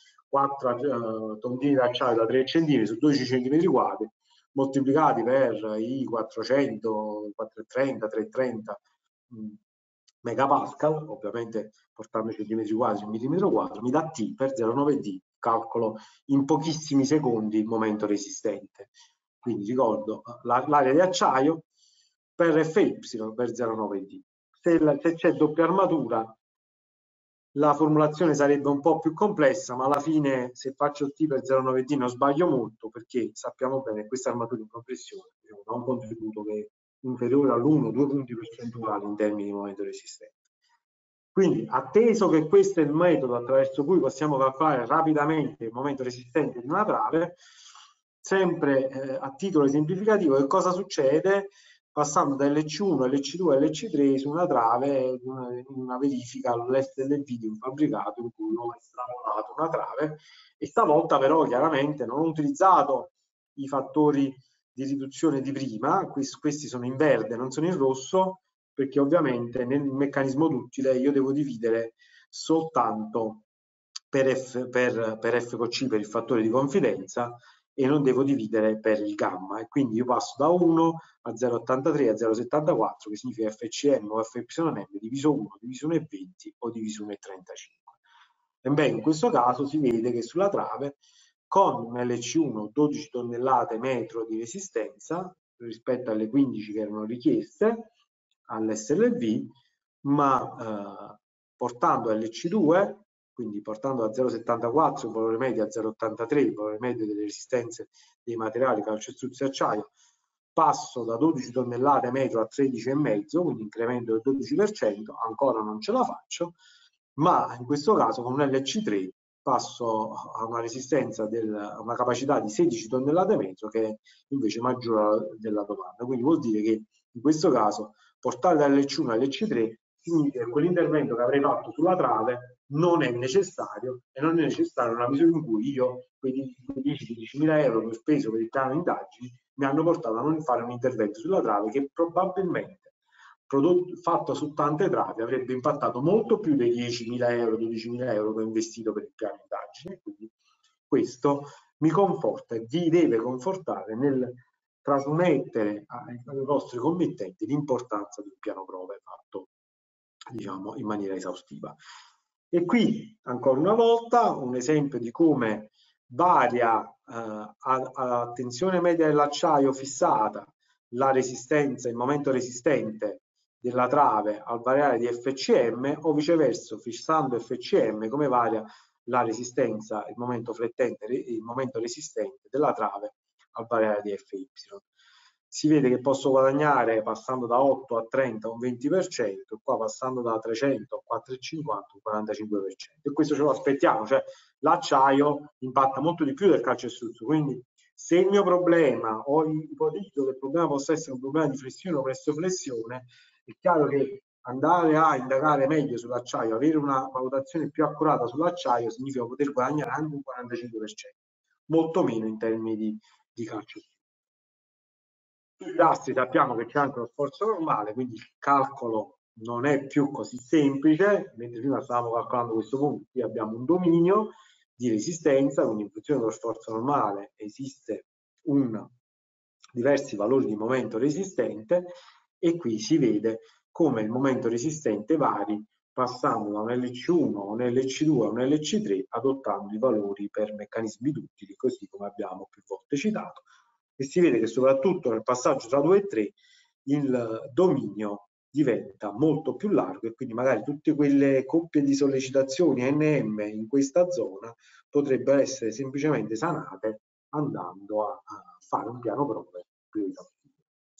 4 tondini d'acciaio da 3 cm su 12 cm quadri, moltiplicati per i 400, 430, 330 megapascal, ovviamente portando centimetri quadri su millimetro quadro, mi dà T per 0,9D, calcolo in pochissimi secondi il momento resistente. Quindi ricordo l'area di acciaio per Fy per 0,9D. Se c'è doppia armatura la formulazione sarebbe un po' più complessa, ma alla fine se faccio T per 0,9D non sbaglio molto, perché sappiamo bene che questa armatura in compressione ha un contributo che è inferiore all'1-2 punti percentuali in termini di momento resistente. Quindi, atteso che questo è il metodo attraverso cui possiamo calcolare rapidamente il momento resistente di una trave, sempre a titolo esemplificativo, che cosa succede? Passando da LC1 LC2 LC3 su una trave, in una verifica all'SLV di un fabbricato in cui ho estrapolato una trave e stavolta però chiaramente non ho utilizzato i fattori di riduzione di prima, questi sono in verde, non sono in rosso, perché ovviamente nel meccanismo duttile io devo dividere soltanto per F con C, per il fattore di confidenza, e non devo dividere per il gamma, e quindi io passo da 1 a 0,83 a 0,74, che significa FCM o FYM diviso 1, diviso 1,20 o diviso 1,35. Ebbene, in questo caso si vede che sulla trave con un LC1 12 tonnellate metro di resistenza rispetto alle 15 che erano richieste all'SLV, ma portando LC2, quindi portando da 0,74 il valore medio a 0,83 il valore medio delle resistenze dei materiali calcestruzzo e acciaio, passo da 12 tonnellate metro a 13,5, quindi incremento del 12%, ancora non ce la faccio, ma in questo caso con un LC3 passo a una resistenza a una capacità di 16 tonnellate metro che è invece maggiore della domanda. Quindi vuol dire che in questo caso portare dall'LC1 all'LC3 significa che quell'intervento che avrei fatto sulla trave non è necessario, e non è necessario nella misura in cui io quei 10-15.000 euro che ho speso per il piano indagini mi hanno portato a non fare un intervento sulla trave che probabilmente fatto su tante travi avrebbe impattato molto più dei 10.000 euro, 12.000 euro che ho investito per il piano indagine. Quindi questo mi conforta e vi deve confortare nel trasmettere ai vostri committenti l'importanza di un piano prove fatto, diciamo, in maniera esaustiva. E qui ancora una volta un esempio di come varia a tensione media dell'acciaio fissata la resistenza, il momento resistente della trave al variare di FCM, o viceversa fissando FCM come varia la resistenza, il momento flettente, il momento resistente della trave al variare di FY. Si vede che posso guadagnare passando da 8 a 30 un 20%, qua passando da 300 a 4,50 un 45%. E questo ce lo aspettiamo, cioè l'acciaio impatta molto di più del calcestruzzo, quindi se il mio problema, o ipotizzo che il problema possa essere un problema di flessione o pressoflessione, è chiaro che andare a indagare meglio sull'acciaio, avere una valutazione più accurata sull'acciaio significa poter guadagnare anche un 45%, molto meno in termini di calcio. I pilastri sappiamo che c'è anche lo sforzo normale, quindi il calcolo non è più così semplice, mentre prima stavamo calcolando questo punto, qui abbiamo un dominio di resistenza, quindi in funzione dello sforzo normale esiste diversi valori di momento resistente e qui si vede come il momento resistente vari passando da un LC1 a un LC2 a un LC3 adottando i valori per meccanismi duttili, così come abbiamo più volte citato. E si vede che soprattutto nel passaggio tra 2 e 3 il dominio diventa molto più largo e quindi magari tutte quelle coppie di sollecitazioni NM in questa zona potrebbero essere semplicemente sanate andando a fare un piano prove più esaustivo.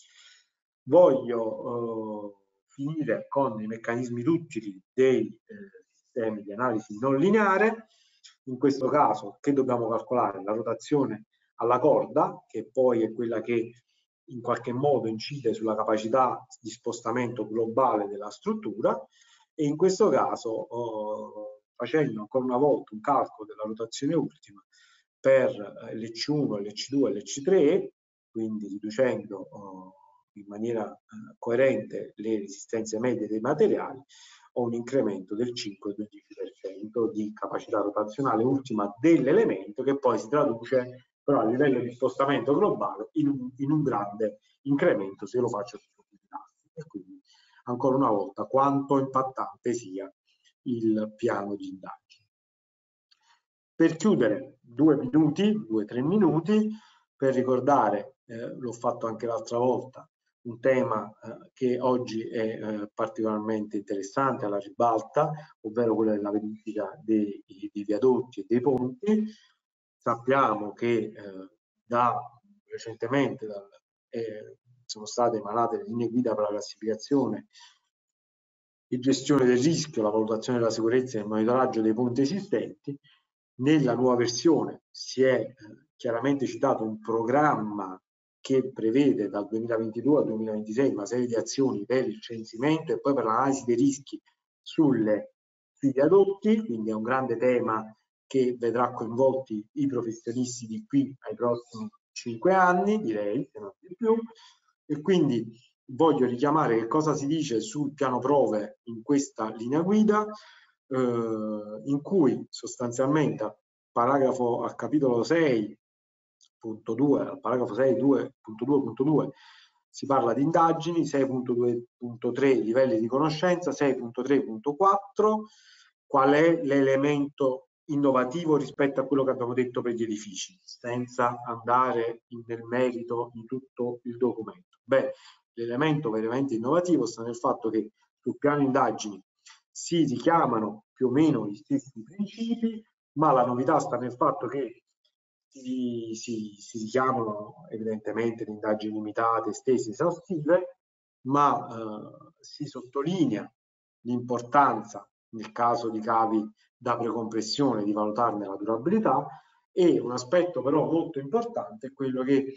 Voglio finire con i meccanismi duttili dei sistemi di analisi non lineare. In questo caso che dobbiamo calcolare? La rotazione alla corda, che poi è quella che in qualche modo incide sulla capacità di spostamento globale della struttura, e in questo caso facendo ancora una volta un calcolo della rotazione ultima per l'Ec1, l'Ec2 e l'Ec3, quindi riducendo in maniera coerente le resistenze medie dei materiali, ho un incremento del 5-12% di capacità rotazionale ultima dell'elemento, che poi si traduce però a livello di spostamento globale in un grande incremento se lo faccio su tutti i pilastri. E quindi ancora una volta quanto impattante sia il piano di indagine. Per chiudere 2 minuti, 2-3 minuti, per ricordare, l'ho fatto anche l'altra volta, un tema che oggi è particolarmente interessante alla ribalta, ovvero quello della verifica dei viadotti e dei ponti. Sappiamo che recentemente sono state emanate le linee guida per la classificazione e gestione del rischio, la valutazione della sicurezza e il monitoraggio dei ponti esistenti. Nella nuova versione si è chiaramente citato un programma che prevede dal 2022 al 2026 una serie di azioni per il censimento e poi per l'analisi dei rischi sui viadotti, quindi è un grande tema che vedrà coinvolti i professionisti di qui ai prossimi 5 anni, direi, se non di più, e quindi voglio richiamare che cosa si dice sul piano prove in questa linea guida, in cui sostanzialmente al capitolo 6.2, al paragrafo 6.2.2.2 si parla di indagini, 6.2.3 livelli di conoscenza, 6.3.4 qual è l'elemento innovativo rispetto a quello che abbiamo detto per gli edifici, senza andare nel merito di tutto il documento. Beh, l'elemento veramente innovativo sta nel fatto che sul piano indagini si richiamano più o meno gli stessi principi, ma la novità sta nel fatto che si richiamano evidentemente le indagini limitate, estese, esaustive, ma si sottolinea l'importanza nel caso di cavi da precompressione di valutarne la durabilità, e un aspetto però molto importante è quello che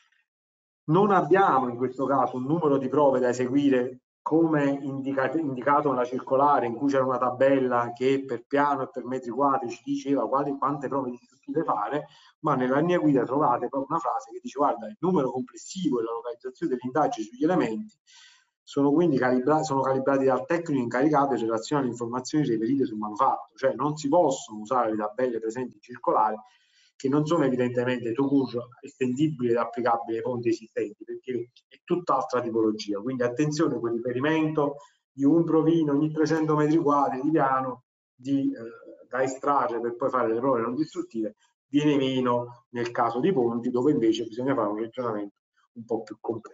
non abbiamo in questo caso un numero di prove da eseguire come indicato nella circolare, in cui c'era una tabella che per piano e per metri quadri ci diceva quante prove distruttive fare, ma nella linea guida trovate proprio una frase che dice: guarda, il numero complessivo e la localizzazione delle indagini sugli elementi sono quindi calibrati dal tecnico incaricato in relazione alle informazioni reperite sul manufatto, cioè non si possono usare le tabelle presenti in circolare, che non sono evidentemente estendibili ed applicabili ai ponti esistenti, perché è tutt'altra tipologia. Quindi attenzione, quel riferimento di un provino ogni 300 metri quadri di piano da estrarre per poi fare le prove non distruttive viene meno nel caso di ponti, dove invece bisogna fare un ragionamento un po' più complesso.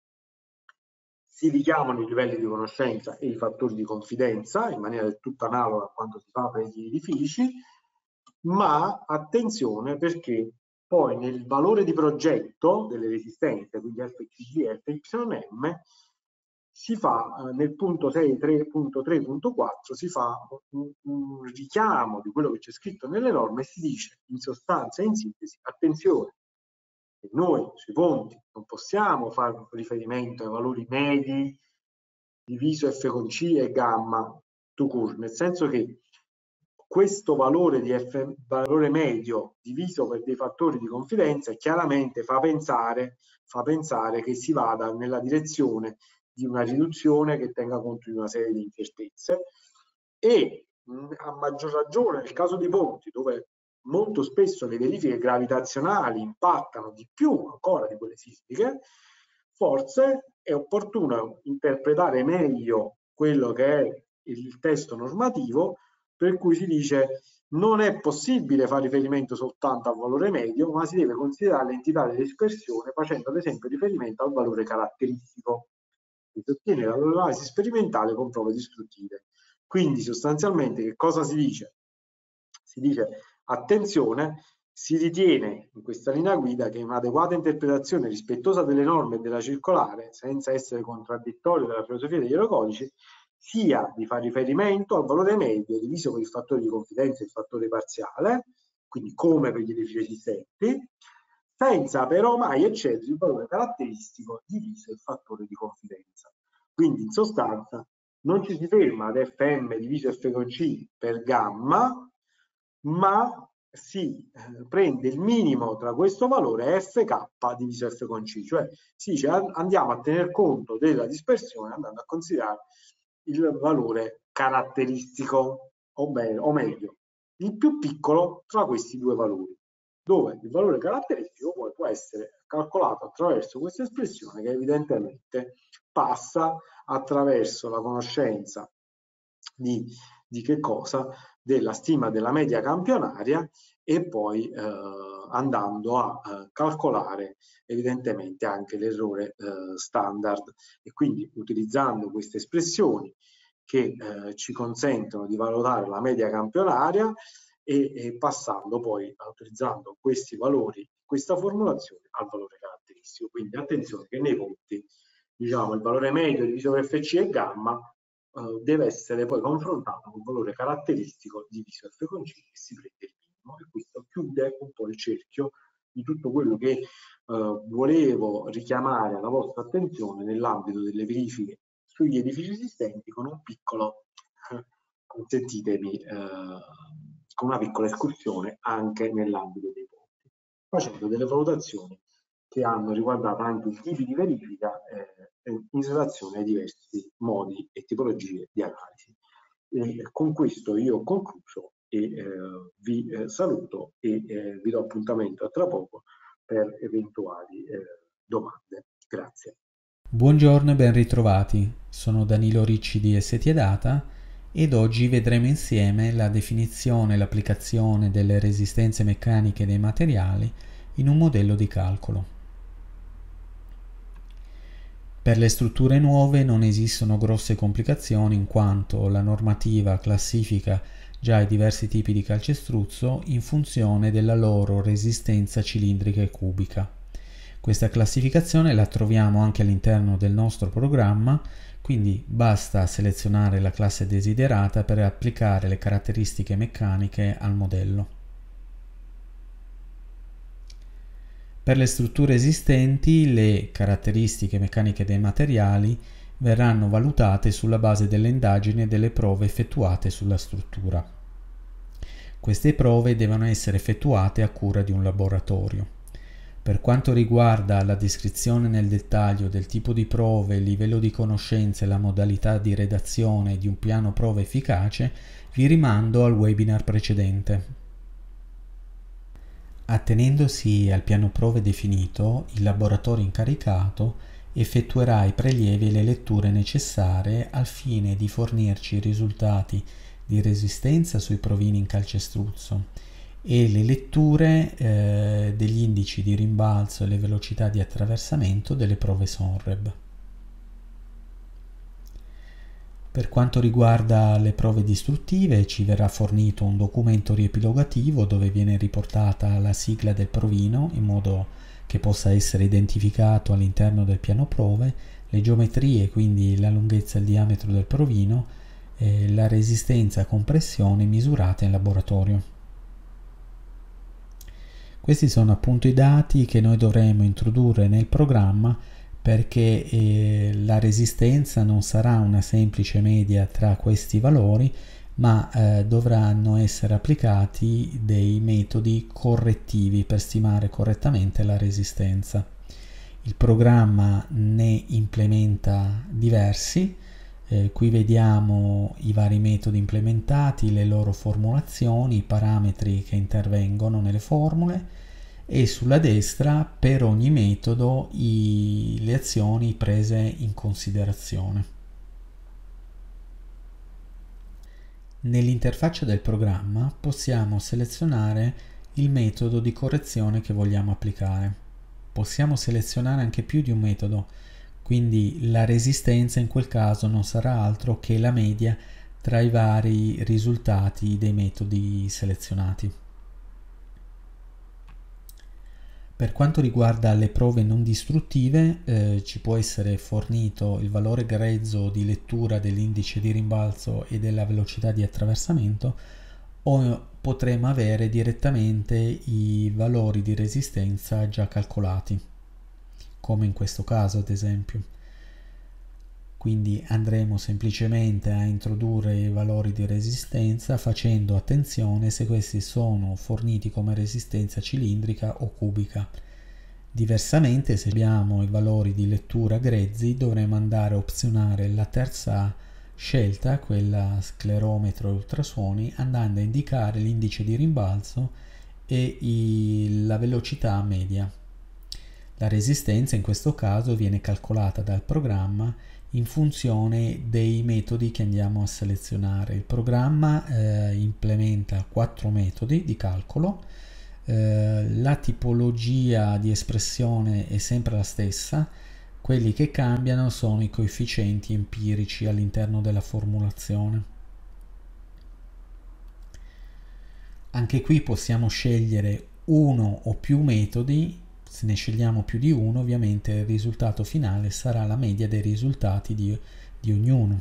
Si richiamano i livelli di conoscenza e i fattori di confidenza in maniera del tutto analoga a quanto si fa per gli edifici, ma attenzione, perché poi nel valore di progetto delle resistenze, quindi FCG e FYM, si fa nel punto 6.3.4 si fa un richiamo di quello che c'è scritto nelle norme e si dice in sostanza e in sintesi: attenzione, noi sui ponti non possiamo fare riferimento ai valori medi diviso F con C e gamma to cure, nel senso che questo valore valore medio diviso per dei fattori di confidenza chiaramente fa pensare che si vada nella direzione di una riduzione che tenga conto di una serie di incertezze, e a maggior ragione nel caso di ponti, dove molto spesso le verifiche gravitazionali impattano di più ancora di quelle sismiche, forse è opportuno interpretare meglio quello che è il testo normativo, per cui si dice non è possibile fare riferimento soltanto al valore medio, ma si deve considerare l'entità di dispersione facendo ad esempio riferimento al valore caratteristico che si ottiene dall'analisi sperimentale con prove distruttive. Quindi sostanzialmente che cosa si dice? Si dice attenzione, si ritiene in questa linea guida che un'adeguata interpretazione rispettosa delle norme e della circolare, senza essere contraddittorio della filosofia degli aerocodici, sia di fare riferimento al valore medio diviso per il fattore di confidenza e il fattore parziale, quindi come per gli edifici esistenti, senza però mai eccedere il valore caratteristico diviso il fattore di confidenza. Quindi in sostanza non ci si ferma ad Fm diviso F con C per gamma, ma si prende il minimo tra questo valore FK diviso F con C, cioè si dice andiamo a tener conto della dispersione andando a considerare il valore caratteristico, o meglio, il più piccolo tra questi due valori, dove il valore caratteristico poi può essere calcolato attraverso questa espressione che evidentemente passa attraverso la conoscenza di che cosa? Della stima della media campionaria e poi andando a calcolare evidentemente anche l'errore standard, e quindi utilizzando queste espressioni che ci consentono di valutare la media campionaria e passando poi, utilizzando questi valori, questa formulazione al valore caratteristico. Quindi attenzione che nei conti, diciamo, il valore medio diviso per FC e gamma deve essere poi confrontato con il valore caratteristico diviso F con C, che si prende il minimo, e questo chiude un po' il cerchio di tutto quello che volevo richiamare alla vostra attenzione nell'ambito delle verifiche sugli edifici esistenti, con un piccolo, consentitemi, con una piccola escursione anche nell'ambito dei ponti, facendo delle valutazioni che hanno riguardato anche i tipi di verifica in relazione ai diversi modi e tipologie di analisi. E con questo io ho concluso e vi saluto e vi do appuntamento a tra poco per eventuali domande. Grazie. Buongiorno e ben ritrovati, sono Danilo Ricci di ST Data ed oggi vedremo insieme la definizione e l'applicazione delle resistenze meccaniche dei materiali in un modello di calcolo. Per le strutture nuove non esistono grosse complicazioni in quanto la normativa classifica già i diversi tipi di calcestruzzo in funzione della loro resistenza cilindrica e cubica. Questa classificazione la troviamo anche all'interno del nostro programma, quindi basta selezionare la classe desiderata per applicare le caratteristiche meccaniche al modello. Per le strutture esistenti, le caratteristiche meccaniche dei materiali verranno valutate sulla base delle indagini e delle prove effettuate sulla struttura. Queste prove devono essere effettuate a cura di un laboratorio. Per quanto riguarda la descrizione nel dettaglio del tipo di prove, il livello di conoscenza e la modalità di redazione di un piano prova efficace, vi rimando al webinar precedente. Attenendosi al piano prove definito, il laboratorio incaricato effettuerà i prelievi e le letture necessarie al fine di fornirci i risultati di resistenza sui provini in calcestruzzo e le letture degli indici di rimbalzo e le velocità di attraversamento delle prove SONREB. Per quanto riguarda le prove distruttive, ci verrà fornito un documento riepilogativo dove viene riportata la sigla del provino in modo che possa essere identificato all'interno del piano prove, le geometrie, quindi la lunghezza e il diametro del provino, e la resistenza a compressione misurata in laboratorio. Questi sono appunto i dati che noi dovremo introdurre nel programma, perché la resistenza non sarà una semplice media tra questi valori, ma dovranno essere applicati dei metodi correttivi per stimare correttamente la resistenza. Il programma ne implementa diversi. Qui vediamo i vari metodi implementati, le loro formulazioni, i parametri che intervengono nelle formule, e sulla destra per ogni metodo le azioni prese in considerazione. Nell'interfaccia del programma possiamo selezionare il metodo di correzione che vogliamo applicare. Possiamo selezionare anche più di un metodo, quindi la resistenza in quel caso non sarà altro che la media tra i vari risultati dei metodi selezionati. Per quanto riguarda le prove non distruttive, ci può essere fornito il valore grezzo di lettura dell'indice di rimbalzo e della velocità di attraversamento, o potremo avere direttamente i valori di resistenza già calcolati, come in questo caso ad esempio. Quindi andremo semplicemente a introdurre i valori di resistenza facendo attenzione se questi sono forniti come resistenza cilindrica o cubica. Diversamente, se abbiamo i valori di lettura grezzi, dovremo andare a opzionare la terza scelta, quella sclerometro e ultrasuoni, andando a indicare l'indice di rimbalzo e la velocità media. La resistenza in questo caso viene calcolata dal programma in funzione dei metodi che andiamo a selezionare. Il programma implementa 4 metodi di calcolo. La tipologia di espressione è sempre la stessa, quelli che cambiano sono i coefficienti empirici all'interno della formulazione. Anche qui possiamo scegliere uno o più metodi. Se ne scegliamo più di uno, ovviamente il risultato finale sarà la media dei risultati di ognuno.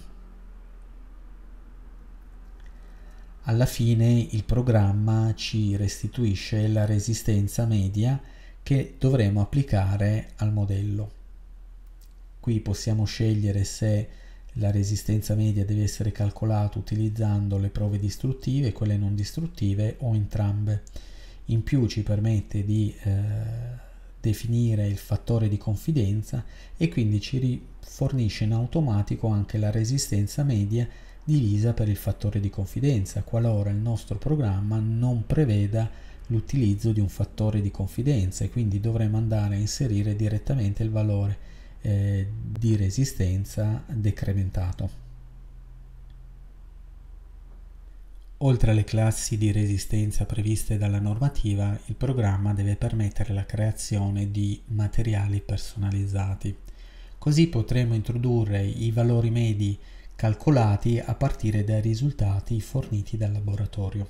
Alla fine il programma ci restituisce la resistenza media che dovremo applicare al modello. Qui possiamo scegliere se la resistenza media deve essere calcolata utilizzando le prove distruttive, quelle non distruttive o entrambe. In più ci permette di definire il fattore di confidenza e quindi ci fornisce in automatico anche la resistenza media divisa per il fattore di confidenza, qualora il nostro programma non preveda l'utilizzo di un fattore di confidenza, e quindi dovremo andare a inserire direttamente il valore di resistenza decrementato. Oltre alle classi di resistenza previste dalla normativa, il programma deve permettere la creazione di materiali personalizzati. Così potremo introdurre i valori medi calcolati a partire dai risultati forniti dal laboratorio.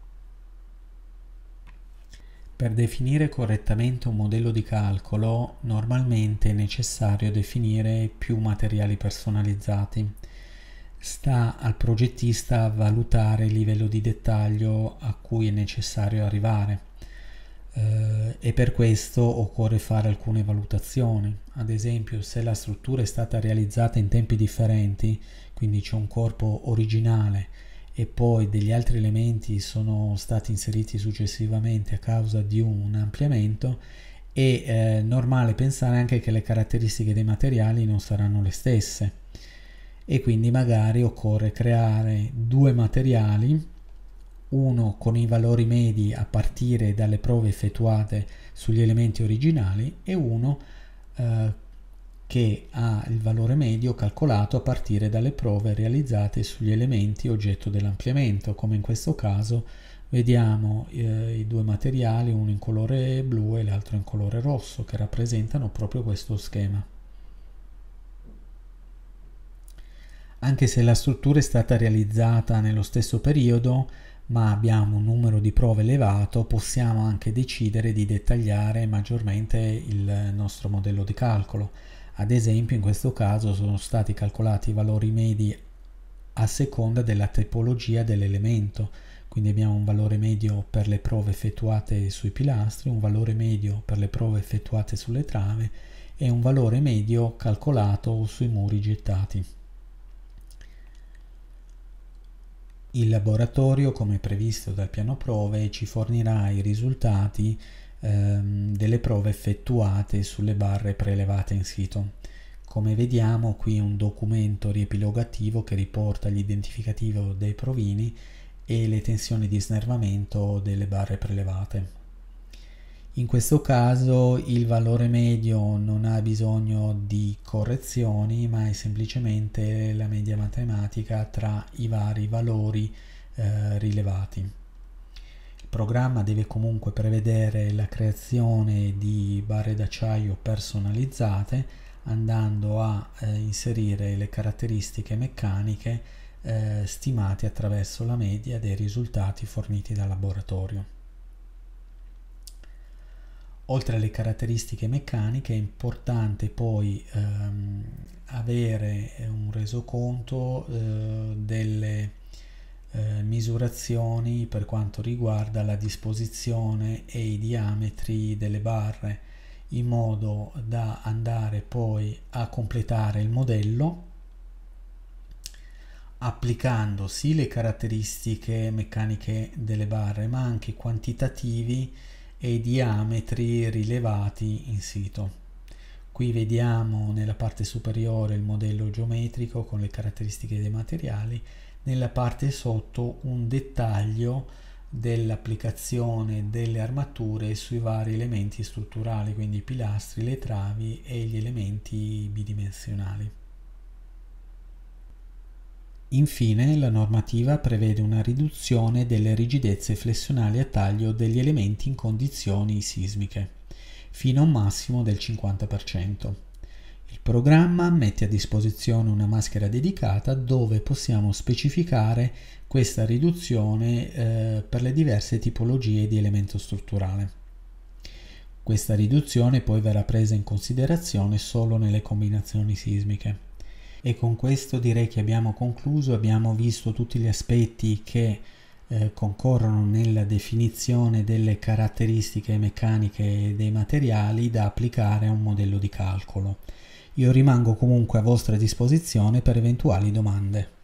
Per definire correttamente un modello di calcolo, normalmente è necessario definire più materiali personalizzati. Sta al progettista valutare il livello di dettaglio a cui è necessario arrivare e per questo occorre fare alcune valutazioni. Ad esempio, se la struttura è stata realizzata in tempi differenti, quindi c'è un corpo originale e poi degli altri elementi sono stati inseriti successivamente a causa di un ampliamento, è normale pensare anche che le caratteristiche dei materiali non saranno le stesse, e quindi magari occorre creare due materiali, uno con i valori medi a partire dalle prove effettuate sugli elementi originali e uno che ha il valore medio calcolato a partire dalle prove realizzate sugli elementi oggetto dell'ampliamento, come in questo caso vediamo i due materiali, uno in colore blu e l'altro in colore rosso, che rappresentano proprio questo schema. Anche se la struttura è stata realizzata nello stesso periodo, ma abbiamo un numero di prove elevato, possiamo anche decidere di dettagliare maggiormente il nostro modello di calcolo. Ad esempio, in questo caso sono stati calcolati i valori medi a seconda della tipologia dell'elemento. Quindi abbiamo un valore medio per le prove effettuate sui pilastri, un valore medio per le prove effettuate sulle trave e un valore medio calcolato sui muri gettati. Il laboratorio, come previsto dal piano prove, ci fornirà i risultati delle prove effettuate sulle barre prelevate in sito. Come vediamo qui un documento riepilogativo che riporta l'identificativo dei provini e le tensioni di snervamento delle barre prelevate. In questo caso il valore medio non ha bisogno di correzioni, ma è semplicemente la media matematica tra i vari valori rilevati. Il programma deve comunque prevedere la creazione di barre d'acciaio personalizzate, andando a inserire le caratteristiche meccaniche stimate attraverso la media dei risultati forniti dal laboratorio. Oltre alle caratteristiche meccaniche è importante poi avere un resoconto delle misurazioni per quanto riguarda la disposizione e i diametri delle barre, in modo da andare poi a completare il modello applicando sì le caratteristiche meccaniche delle barre, ma anche quantitativi e i diametri rilevati in sito. Qui vediamo nella parte superiore il modello geometrico con le caratteristiche dei materiali, nella parte sotto un dettaglio dell'applicazione delle armature sui vari elementi strutturali, quindi i pilastri, le travi e gli elementi bidimensionali. Infine, la normativa prevede una riduzione delle rigidezze flessionali a taglio degli elementi in condizioni sismiche, fino a un massimo del 50%. Il programma mette a disposizione una maschera dedicata dove possiamo specificare questa riduzione per le diverse tipologie di elemento strutturale. Questa riduzione poi verrà presa in considerazione solo nelle combinazioni sismiche. E con questo direi che abbiamo concluso, abbiamo visto tutti gli aspetti che concorrono nella definizione delle caratteristiche meccaniche dei materiali da applicare a un modello di calcolo. Io rimango comunque a vostra disposizione per eventuali domande.